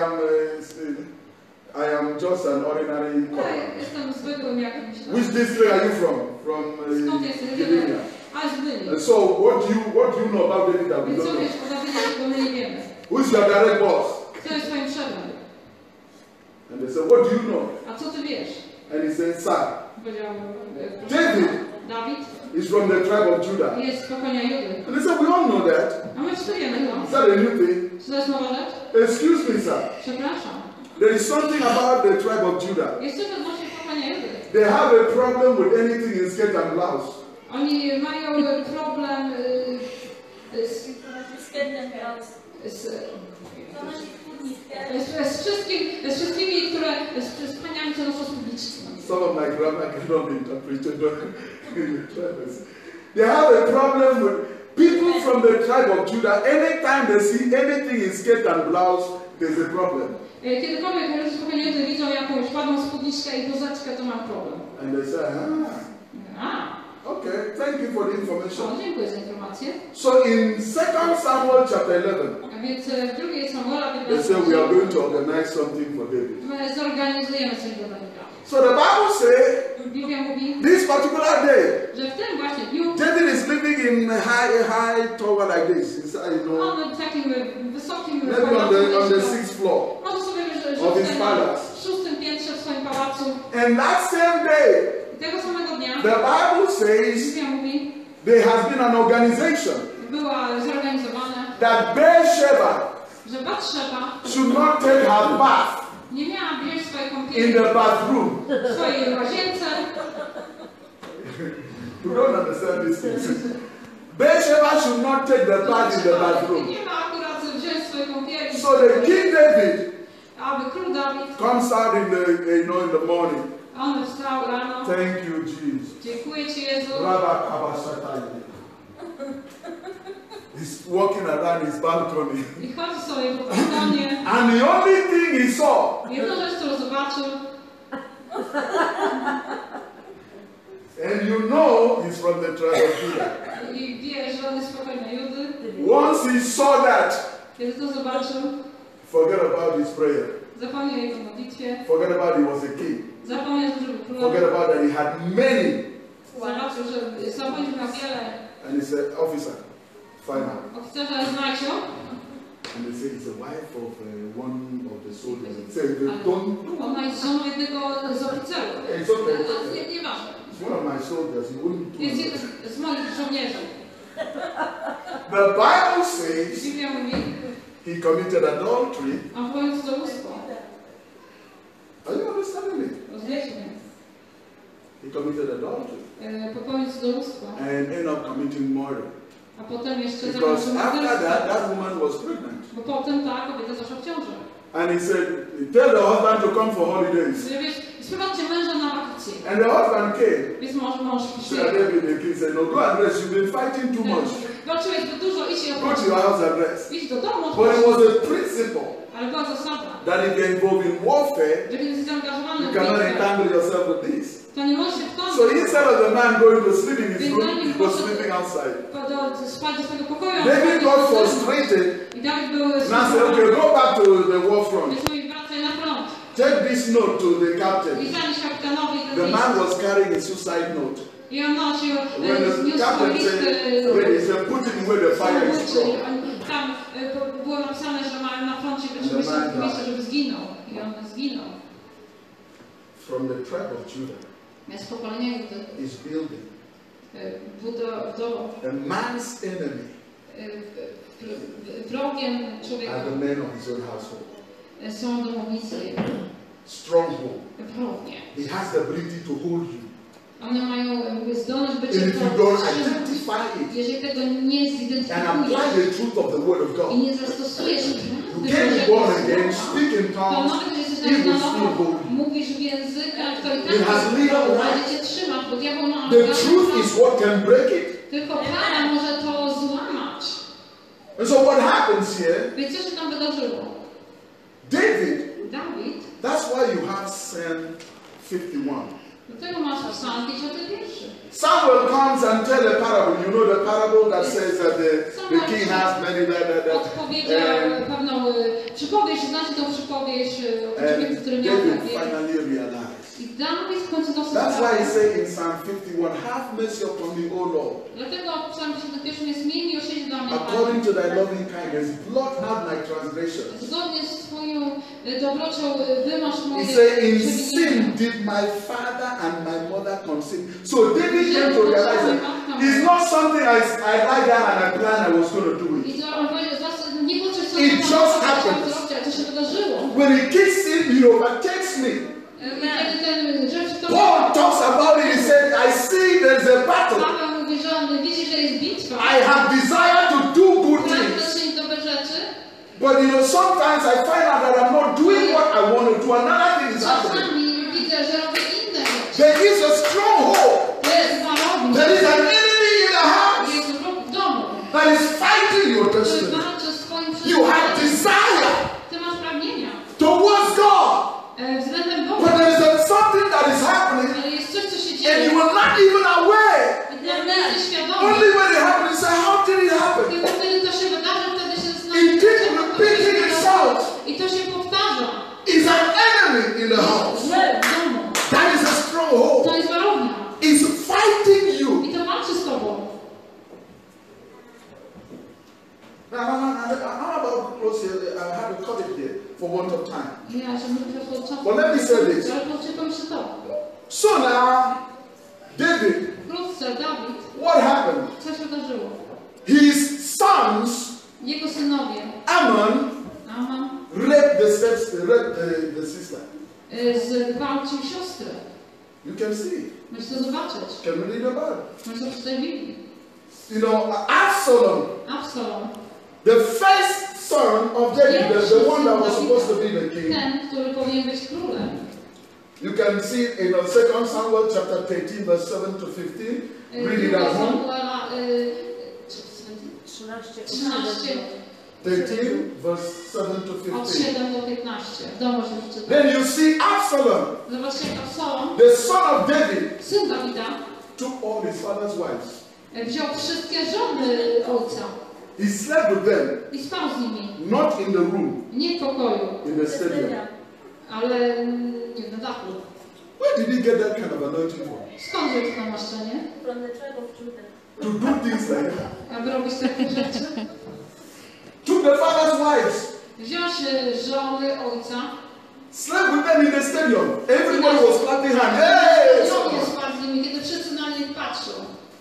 I am just an ordinary Ja cop. jestem zwykłym jakimś. Which district are you from? From Skąd jesteś? Gdynia. A z Gdyni. And so, what do you know about David that we Więc co don't wiesz know? o Dawidzie, czego my nie wiemy? Who's your direct boss? Kto jest twoim szefem? And they said, what do you know? A co ty wiesz? And he said, sir, Powiedział David Dawid is from the tribe of Judah. jest z pokolenia Judy. And they said, we all know that. A my wszyscy wiemy to. Is that a new thing? Czy to jest nowa rzecz? Excuse me, sir. Przepraszam. There is something about the tribe of Judah. Jest coś odnośnie pokolenia Judy. They have a problem with anything in skirt and blouse. Oni mają problem z wszystkimi, z paniami, co noszą spódniczki. Some of my grandma cannot be interpreted. They have a problem with people from the tribe of Judah. Anytime they see anything in skirt and blouse, there's a problem. Kiedykolwiek ludzie z pokolenia Judy widzą jakąś ładną spódniczkę i bluzeczkę, to mam problem. And they say, okay, thank you for the information. Dziękuję za informację. So in 2 Samuel chapter 11, A więc w drugiej Samuela they say we are going to organize something for David. my zorganizujemy coś dla Dawida. So the Bible says, Biblia mówi, this particular day, że w tym właśnie dniu David is living in a high tower like this. on w takim wysokim Maybe on the 6th floor może sobie of his palace. w 6. piętrze w swoim pałacu. And that same day, I tego samego dnia the Bible says Biblia mówi, there has been an organization była zorganizowana, that Bathsheba że Batrzeba should not take her bath nie miała bierz swojej in kąpieli the bathroom. w swojej łazience. You don't understand these things. Bathsheba should not take the bath in the bathroom. Nie ma akurat wziąć swojej kąpieli. So the King David Aby król Dawid, comes out in the morning. on wstał rano. Thank you, Jesus. Dziękuję Ci, Jezu. He's walking around his balcony. I chodzi sobie po balkonie. And the only thing he saw, Jedną rzecz, którą zobaczył, and you know he's from the tribe of Judah. i wie, że on jest spokojny Judy. Once he saw that, Kiedy to zobaczył, forget about his prayer. zapomniał jego modlitwie, Forget about he was a king. zapomniał, że był Forget królem, about that he had many. zobaczył, że zapomniał na wiele. And he said, officer, find out. Oficerze, znajdź ją. And they said, it's the wife of one of the soldiers. He said, don't. Ona jest żoną jednego z oficerów. It's okay. Nieważne. It's one of my soldiers. He wouldn't do Jest it. jeden z moich żołnierzy. The Bible says Biblia mówi, he committed adultery. a popełnił cudzołóstwo. Are you understanding me? Rozumiecie mnie? He committed adultery Popełnił cudzołóstwo. and ended up committing murder. A potem jeszcze Because zakończył after morderstwo. that woman was pregnant. Bo potem ta kobieta zaszła w ciążę. And he said, tell the husband to come for holidays. Wiesz, sprowadźcie męża na wakacje. And the husband came. Więc mąż So przyjechał. David the king said, no, go and rest. You've been fighting too much. Walczyłeś zbyt dużo, idź się Go to your house and rest. idź do domu, But it was a principle ale była zasada, that if you're involved in warfare, że kiedy jesteś zaangażowany you w cannot bitwę, entangle yourself with this. to nie możesz się So wtrącać. instead of the man going to sleep in his room, he was sleeping outside. Spać do swojego pokoju. David got frustrated. I Dawid był Now said, okay, go back to the war front. Więc mówi, wracaj na front. Take this note to the I captain. zanieś kapitanowi ten The list. man was carrying a suicide note. I on nosił, When the niósł captain list said, ready, he said, put it where the fire is strong. tam było napisane, że mają na froncie być miejsce, żeby zginął. I on zginął. From the tribe of Judah Z pokolenia Judy is building. budował A man's enemy wrogiem człowieka are the men of his own household. są domownicy, Stronghold. wrogie. He has the ability to hold you. One mają zdolność And bycia if you don't identify it jeżeli tego nie and zidentyfikujesz apply the truth of the word of i God, nie zastosujesz you prawdy can't be Bożego born again, Słowa, speak in to tongues, nawet jeżeli jesteś it will na still nowo, hold you. mówisz w językach, to i It has legal tak rights. będzie cię trzymać, bo diabeł ma The truth is what can break it. tylko para może to złamać. And so what happens here, Więc co się tam wydarzyło? David, Dawid, that's why you have Psalm 51. dlatego masz Psalm 51. Samuel comes and tell a parable. You know the parable that says that the king has many Odpowiedział pewną przypowieść, znaczy tą przypowieść o człowieku, który miał David lepiej. finally realized. I Dawid w końcu dostał That's why he sprawę. said in Psalm 51, have mercy upon me, O Lord. Dlatego w Psalm 51 jest miej miłosierdzie dla mnie, According Panie. to thy loving kindness, blot out my transgressions. Zgodnie z Twoją dobrocią wymasz moje He said, in przewinienia. sin did my father and my mother conceive. So David came to realize that it's not something I lie down and I plan I was going to do it. I to on powiedział, nie było coś, co It ja just chciałam happens. zrobić, ale to się wydarzyło. When he kicks in, he overtakes me. I kiedy ten rzecz to Paul talks about it. He said, I see there's a battle. Paweł mówi, że on widzi, że jest bitwa. I have desire to do good Pragnę things. czynić dobre rzeczy. But you know, sometimes I find out that I'm not doing what I want to do. Another thing is happening. Czasami widzę, że robię inne rzeczy. There is a stronghold. To jest warownik. There is an enemy in the Christians. walczy z twoim You have przeznaczeniem. desire Ty masz pragnienia towards God. względem But Boga. there is something that is happening Ale jest coś, co się and dzieje. you are not even aware. I ty nie jesteś świadomy. Only when it happens, you say, how did it happen? Tylko wtedy to się wydarzy, wtedy się It keeps repeating itself. I to się powtarza. Is an enemy in the house. W domu. That is a stronghold. To jest warownia. It's fighting you. I to walczy z tobą. Now, I'm about to close here. I have to cut it here for want of time. Ja, żeby przeszło czas. But let me say this. Ale poczytam jeszcze to. So now, David, Wkrótce Dawid, what happened? co się wydarzyło? His sons, Jego synowie, Ammon, Aman, raped the sister. zgwałcił siostrę. You can see. Możesz to zobaczyć. Can you read about it? Możesz to przeczytać w Biblii. You know, Absalom, Absalom, the first son of David, the one that was supposed to be the king. ten, który powinien być królem. You can see in 2 Samuel chapter 13, verse 7 to 15. Read it at home. 13. 13, verse 7 to Od 15. 7 do 15. W domu możesz przeczytać. Then you see Absalom, Zobaczcie, jak Absalom, the son of David, syn Dawida, took all his father's wives. wziął wszystkie żony ojca He slept with them, i spał z nimi. not in the room, Nie w pokoju, in the stadium. ale nie na dachu. Where did he get that kind of anointing from? Skąd jest namaszczenie? To do things like that. Aby robić takie rzeczy. Took the father's wives, Wziąć żony ojca. slept with them in the stadium. Everybody was clapping hands. Hey! Żonie spał z nimi, kiedy wszyscy na nich patrzą.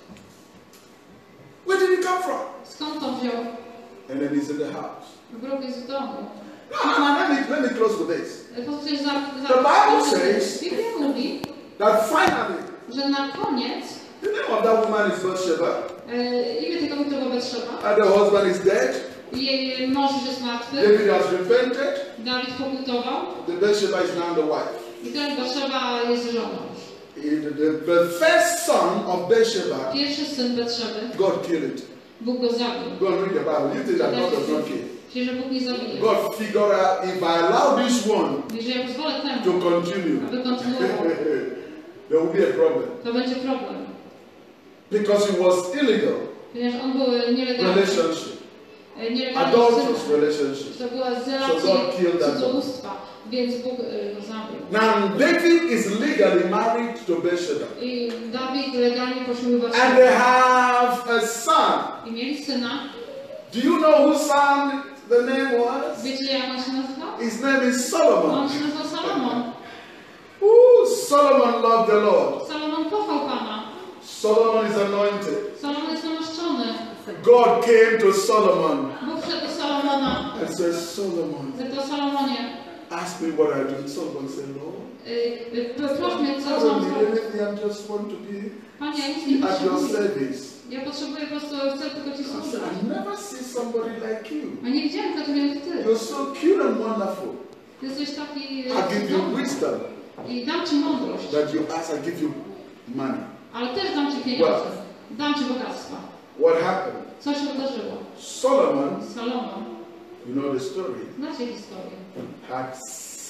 Where did he come from? Skąd to wziął? And then he's in the house. Wróg jest w domu. No, let me close with this. Posłuchaj, The Bible says Biblia mówi, that finally, że na koniec the name of that woman is Bathsheba, imię tego była Betrzeba. and the husband is dead. Jej mąż jest martwy. David has repented. Dawid pokutował. The Bathsheba is now the wife. I teraz Betrzeba jest żoną. The first son of Bathsheba, Pierwszy syn Betrzeby. God killed it. Bóg go zabił. Go and read the Bible. You think that God does not kill? Myślę, że Bóg nie zabije. God figured out if I allow this one I że ja pozwolę temu, to continue, aby kontynuował, there will be a problem. to będzie problem. Because it was illegal Ponieważ on był nielegalny. relationship, Nielegalny adulterous syn. relationship. To była z So relacji God killed that. cudzołóstwa, więc Bóg go zabił. Now David is legally married to Bathsheba, I Dawid legalnie poślubował and they have a son. i mieli syna. Do you know whose son the name was? Wiecie, jak on się nazywał? His name is Solomon. On się nazywał Salomon. Ooh, Solomon loved the Lord. Salomon kochał Pana. Solomon is anointed. Salomon jest namaszczony. God came to Solomon Bóg wszedł do Salomona. and said, Solomon, Zapytał Salomonie, ask me what I do. Solomon said, Lord, proszę mnie, I co don't mam need zrobić? anything. I just want to be Panie, ja nic nie at your potrzebuję. service. Ja potrzebuję po prostu, chcę tylko Ci I said, służyć. I never see somebody like you. A nie widziałem takiego jak Ty. You're so cute and wonderful. Ty jesteś taki I give you cudowny. wisdom I dam Ci mądrość, that you ask. I give you money. ale też dam Ci pieniądze. Dam Ci bogactwa. What happened? Co się wydarzyło? Solomon, Salomon, you know the story, znacie historię, had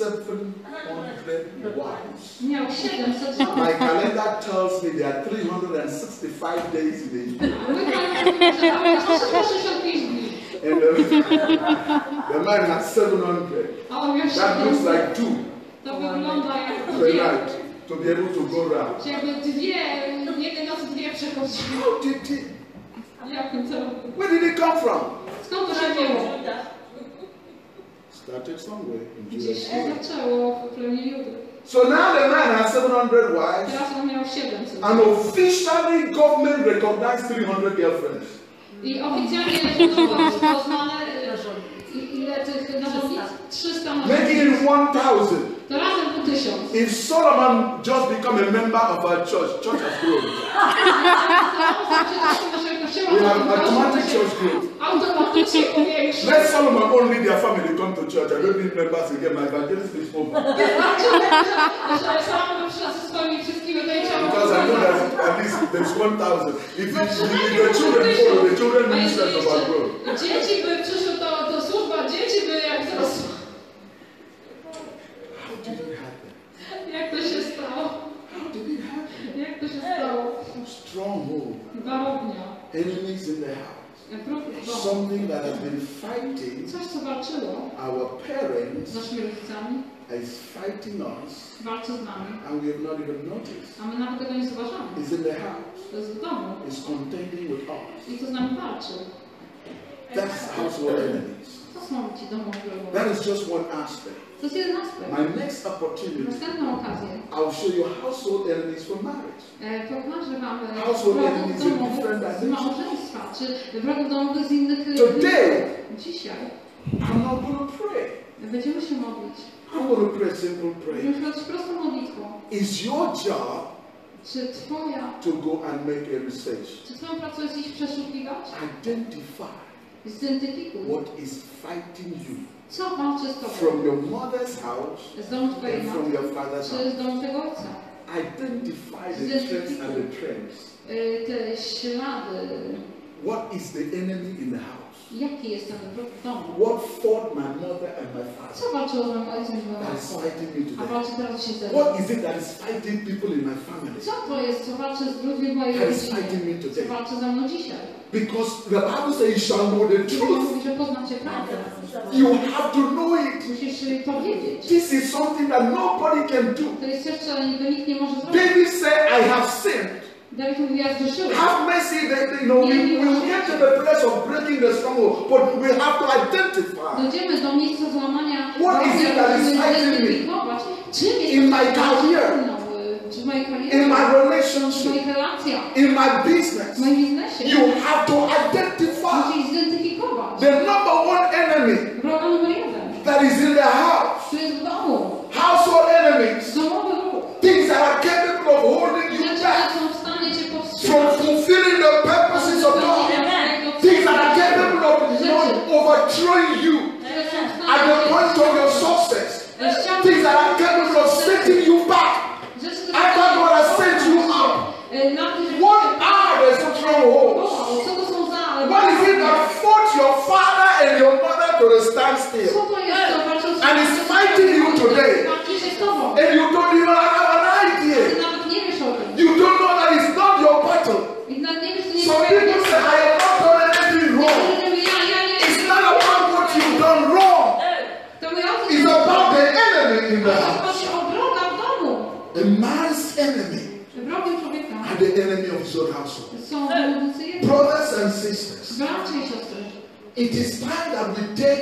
700 wives. miał 700 żon. My calendar tells me there are 365 days in the year. Mój pan mówi, że tam 365 dni. And the man had 700. A on miał That looks 700. like two To wygląda jak per dwie. night to be able to go round. Jakby jednej nocy dwie przechodziły. How did he? Jak to? Where did it come from? Skąd to się wzięło? Started somewhere in Gdzieś Judah. się zaczęło w plemieniu Judy. So now the man has 700 wives, Teraz on miał 700. and officially government recognized 300 girlfriends. I oficjalnie zostało rozpoznane ile tych narzędzi? 300 Making narzędzi. it 1,000. To razem po 1000. If Solomon just become a member of our church, church has grown. We have automatic church growth. Automatycznie powiększy. Let Solomon only their family come to church. I don't need members again. My evangelism is over. Że sam przyszedł ze swoimi wszystkimi Because I know that at least there's 1,000. If the children follow, the children ministers of our growth. Dzieci by przyszły, to służba dzieci by jak wzrosła. How did it happen? Jak to się stało? How did it happen? Jak to się stało? Stronghold. Warownia. Enemies in the house. Something that has been fighting Coś, co walczyło our parents z naszymi rodzicami, is fighting us, walczy z nami, and we have not even noticed. a my nawet tego nie zauważamy. It's in the house. To jest w domu It's contending with us. i to z nami walczy. That's household enemies. To są ci domowi wrogowie. That is just one aspect. To jest jeden aspekt. My next opportunity, Następną okazję I'll show you household enemies for marriage. pokażę wam Household wrogów enemies in domowych different z dimensions. małżeństwa, czy wrogów domowych z innych Today, Dzisiaj I'm not going to pray. będziemy się modlić. I'm going to pray a simple prayer. Będziemy robić prostą modlitwą. Is your job Czy twoja, to go and make a research? czy twoją pracą jest iść przeszukiwać? Identify Zidentyfikuj, what is fighting you co walczy z tobą. from your mother's house Z domu twojej and from matki, your father's czy house. z domu tego ojca. Identify the strengths and the trends. Te ślady, What is the enemy in the house? jaki jest ten wróg w domu. What fought my mother and my father Co walczyło z moim ojcem i moją that is matką? fighting me A today? walczy teraz się ze mną. What is it that is fighting people in my family Co to jest, co walczy z ludźmi w mojej that is fighting rodzinie? me Co today? walczy ze mną dzisiaj? Because the Bible says you shall know the Biblia truth. mówi, że poznacie prawdę. You have to know it. Musisz powiedzieć. This is something that nobody can do. To jest coś, co niby nikt nie może zrobić. David said, I have sinned. Dawid mówi, ja zgrzeszyłem. Have mercy that we will get to the place of breaking the stronghold, but we have to identify Dojdziemy do miejsca złamania. What is it that is fighting me? Zidentyfikować, czym jest In my to, career, czy w mojej karierze, in my w relationship, moich relacjach, in my business. w moim biznesie. You have to identify Musisz zidentyfikować. the number one enemy Wroga numer 1, that is in the house. który jest w domu. Household enemies. Domowy wróg. Things that are capable of holding you Rzeczy, back które są w stanie cię from powstrzymać. fulfilling the purposes of God. Things that are capable of overthrowing you at the point of your success. Things that are capable of setting you back after God has set you up. What are the strongholds? Co to są za... What is it that fought your father and your mother to the standstill? Co to jest, co walczą z... And it's fighting you today. Walczy się z tobą. And you don't even have an Ty idea. nawet nie wiesz o tym. You don't know that it's not your battle. I nawet nie wiesz, to nie Some people say, I have not done anything wrong. It's not about what you've done wrong. It's about the enemy in the house. Chodzi o wroga w domu. A man's enemy Wrogiem człowieka and the enemy of his own household. są wródcy jedni. Brothers and sisters, Bracia i siostry. it is time that we take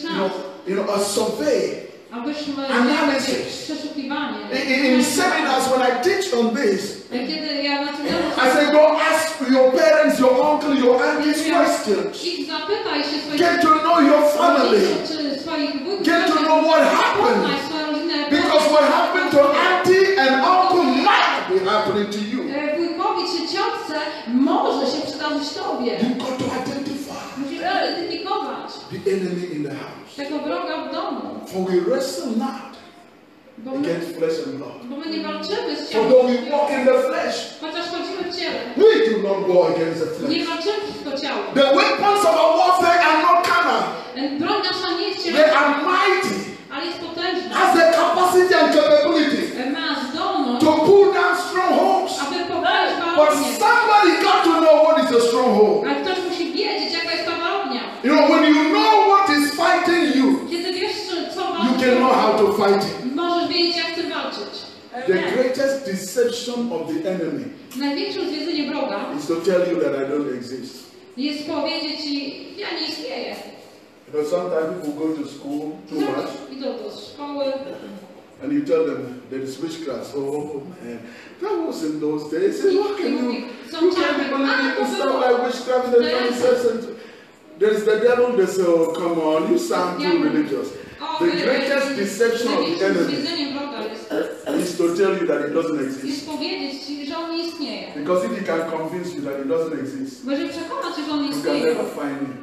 a survey. Abyśmy Analysis. przeszukiwanie. In seminars, when I teach on this, Kiedy ja na tym I say, go ask your parents, your uncle, your aunties questions. ich zapytaj się swoich Get to know your family. czy swoich wujków, Get to know what happened. poznaj swoją rodzinę. Because what happened to auntie and uncle might be happening to you. Wujkowi czy ciotce może się przydarzyć tobie. You've got to identify Musisz identyfikować the enemy in the house. tego wroga w domu. For we wrestle not Bo my, against flesh and blood. bo my nie walczymy z For ciałem. though we walk in the flesh, Chociaż chodzimy w ciele. we do not war against the Nie flesh. walczymy przeciwko ciału. The weapons of our warfare are not carnal. Broń nasza nie jest They cielesna, are mighty. ale jest potężna. Has the capacity and capability Ma zdolność, to pull down strongholds. aby pokonać But warownię. somebody got to know what is a stronghold. Ale ktoś musi wiedzieć, jaka jest ta warownia. You know, when you know what is fighting you, Kiedy wiesz, co you walczy, can know how to fight it. możesz wiedzieć, jak chcesz walczyć. The greatest deception of the enemy Największą zwiedzenie wroga is to tell you that I don't exist. jest powiedzieć ci, ja nie istnieję. You know, sometimes people go to school too much Idą do szkoły and you tell them there is witchcraft. Oh man, that was in those days. How can you can't be believing in stuff like witchcraft in the 21st century? There's the devil, they say, oh come on, you sound too religious. The greatest deception of the enemy zwiedzeniem wroga is to tell you that it doesn't exist. jest powiedzieć ci, że on nie istnieje. Because if he can convince you that it doesn't exist, Bo jeżeli przekona cię, że on nie you can istnieje, never find him.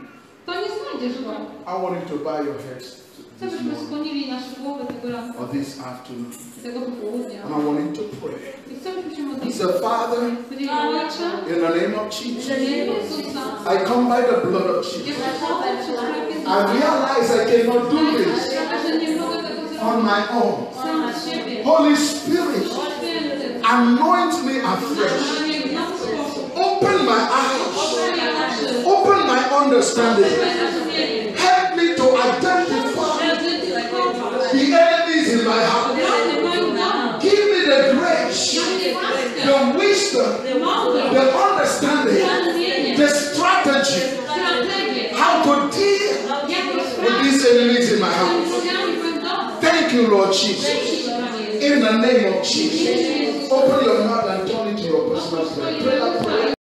to nie znajdziesz go. I want you to bow your heads Chcę, this byśmy morning skłonili nasze głowy tego ranka, or this afternoon. tego popołudnia. And I want you to pray. I chcę, byśmy się modlili. So, Father, Powiedzieli, Ojcze, in the name of w Jesus, imieniu Jezusa, I come by the blood of ja Jesus. przechodzę przez krew I Jezusa. realize I cannot do this Że nie mogę tego on zrobić my own. sam z siebie. Holy Spirit, Święty, anoint me afresh. na mnie w nowy sposób. Open my eyes. Otwórz oczy. Open my understanding. Help me to identify the enemies in my heart. Give me the grace, the wisdom, the understanding, the strategy, how to deal with these enemies in my heart. Thank you, Lord Jesus. In the name of Jesus. Open your mouth and turn it to your personal prayer. Pray that prayer.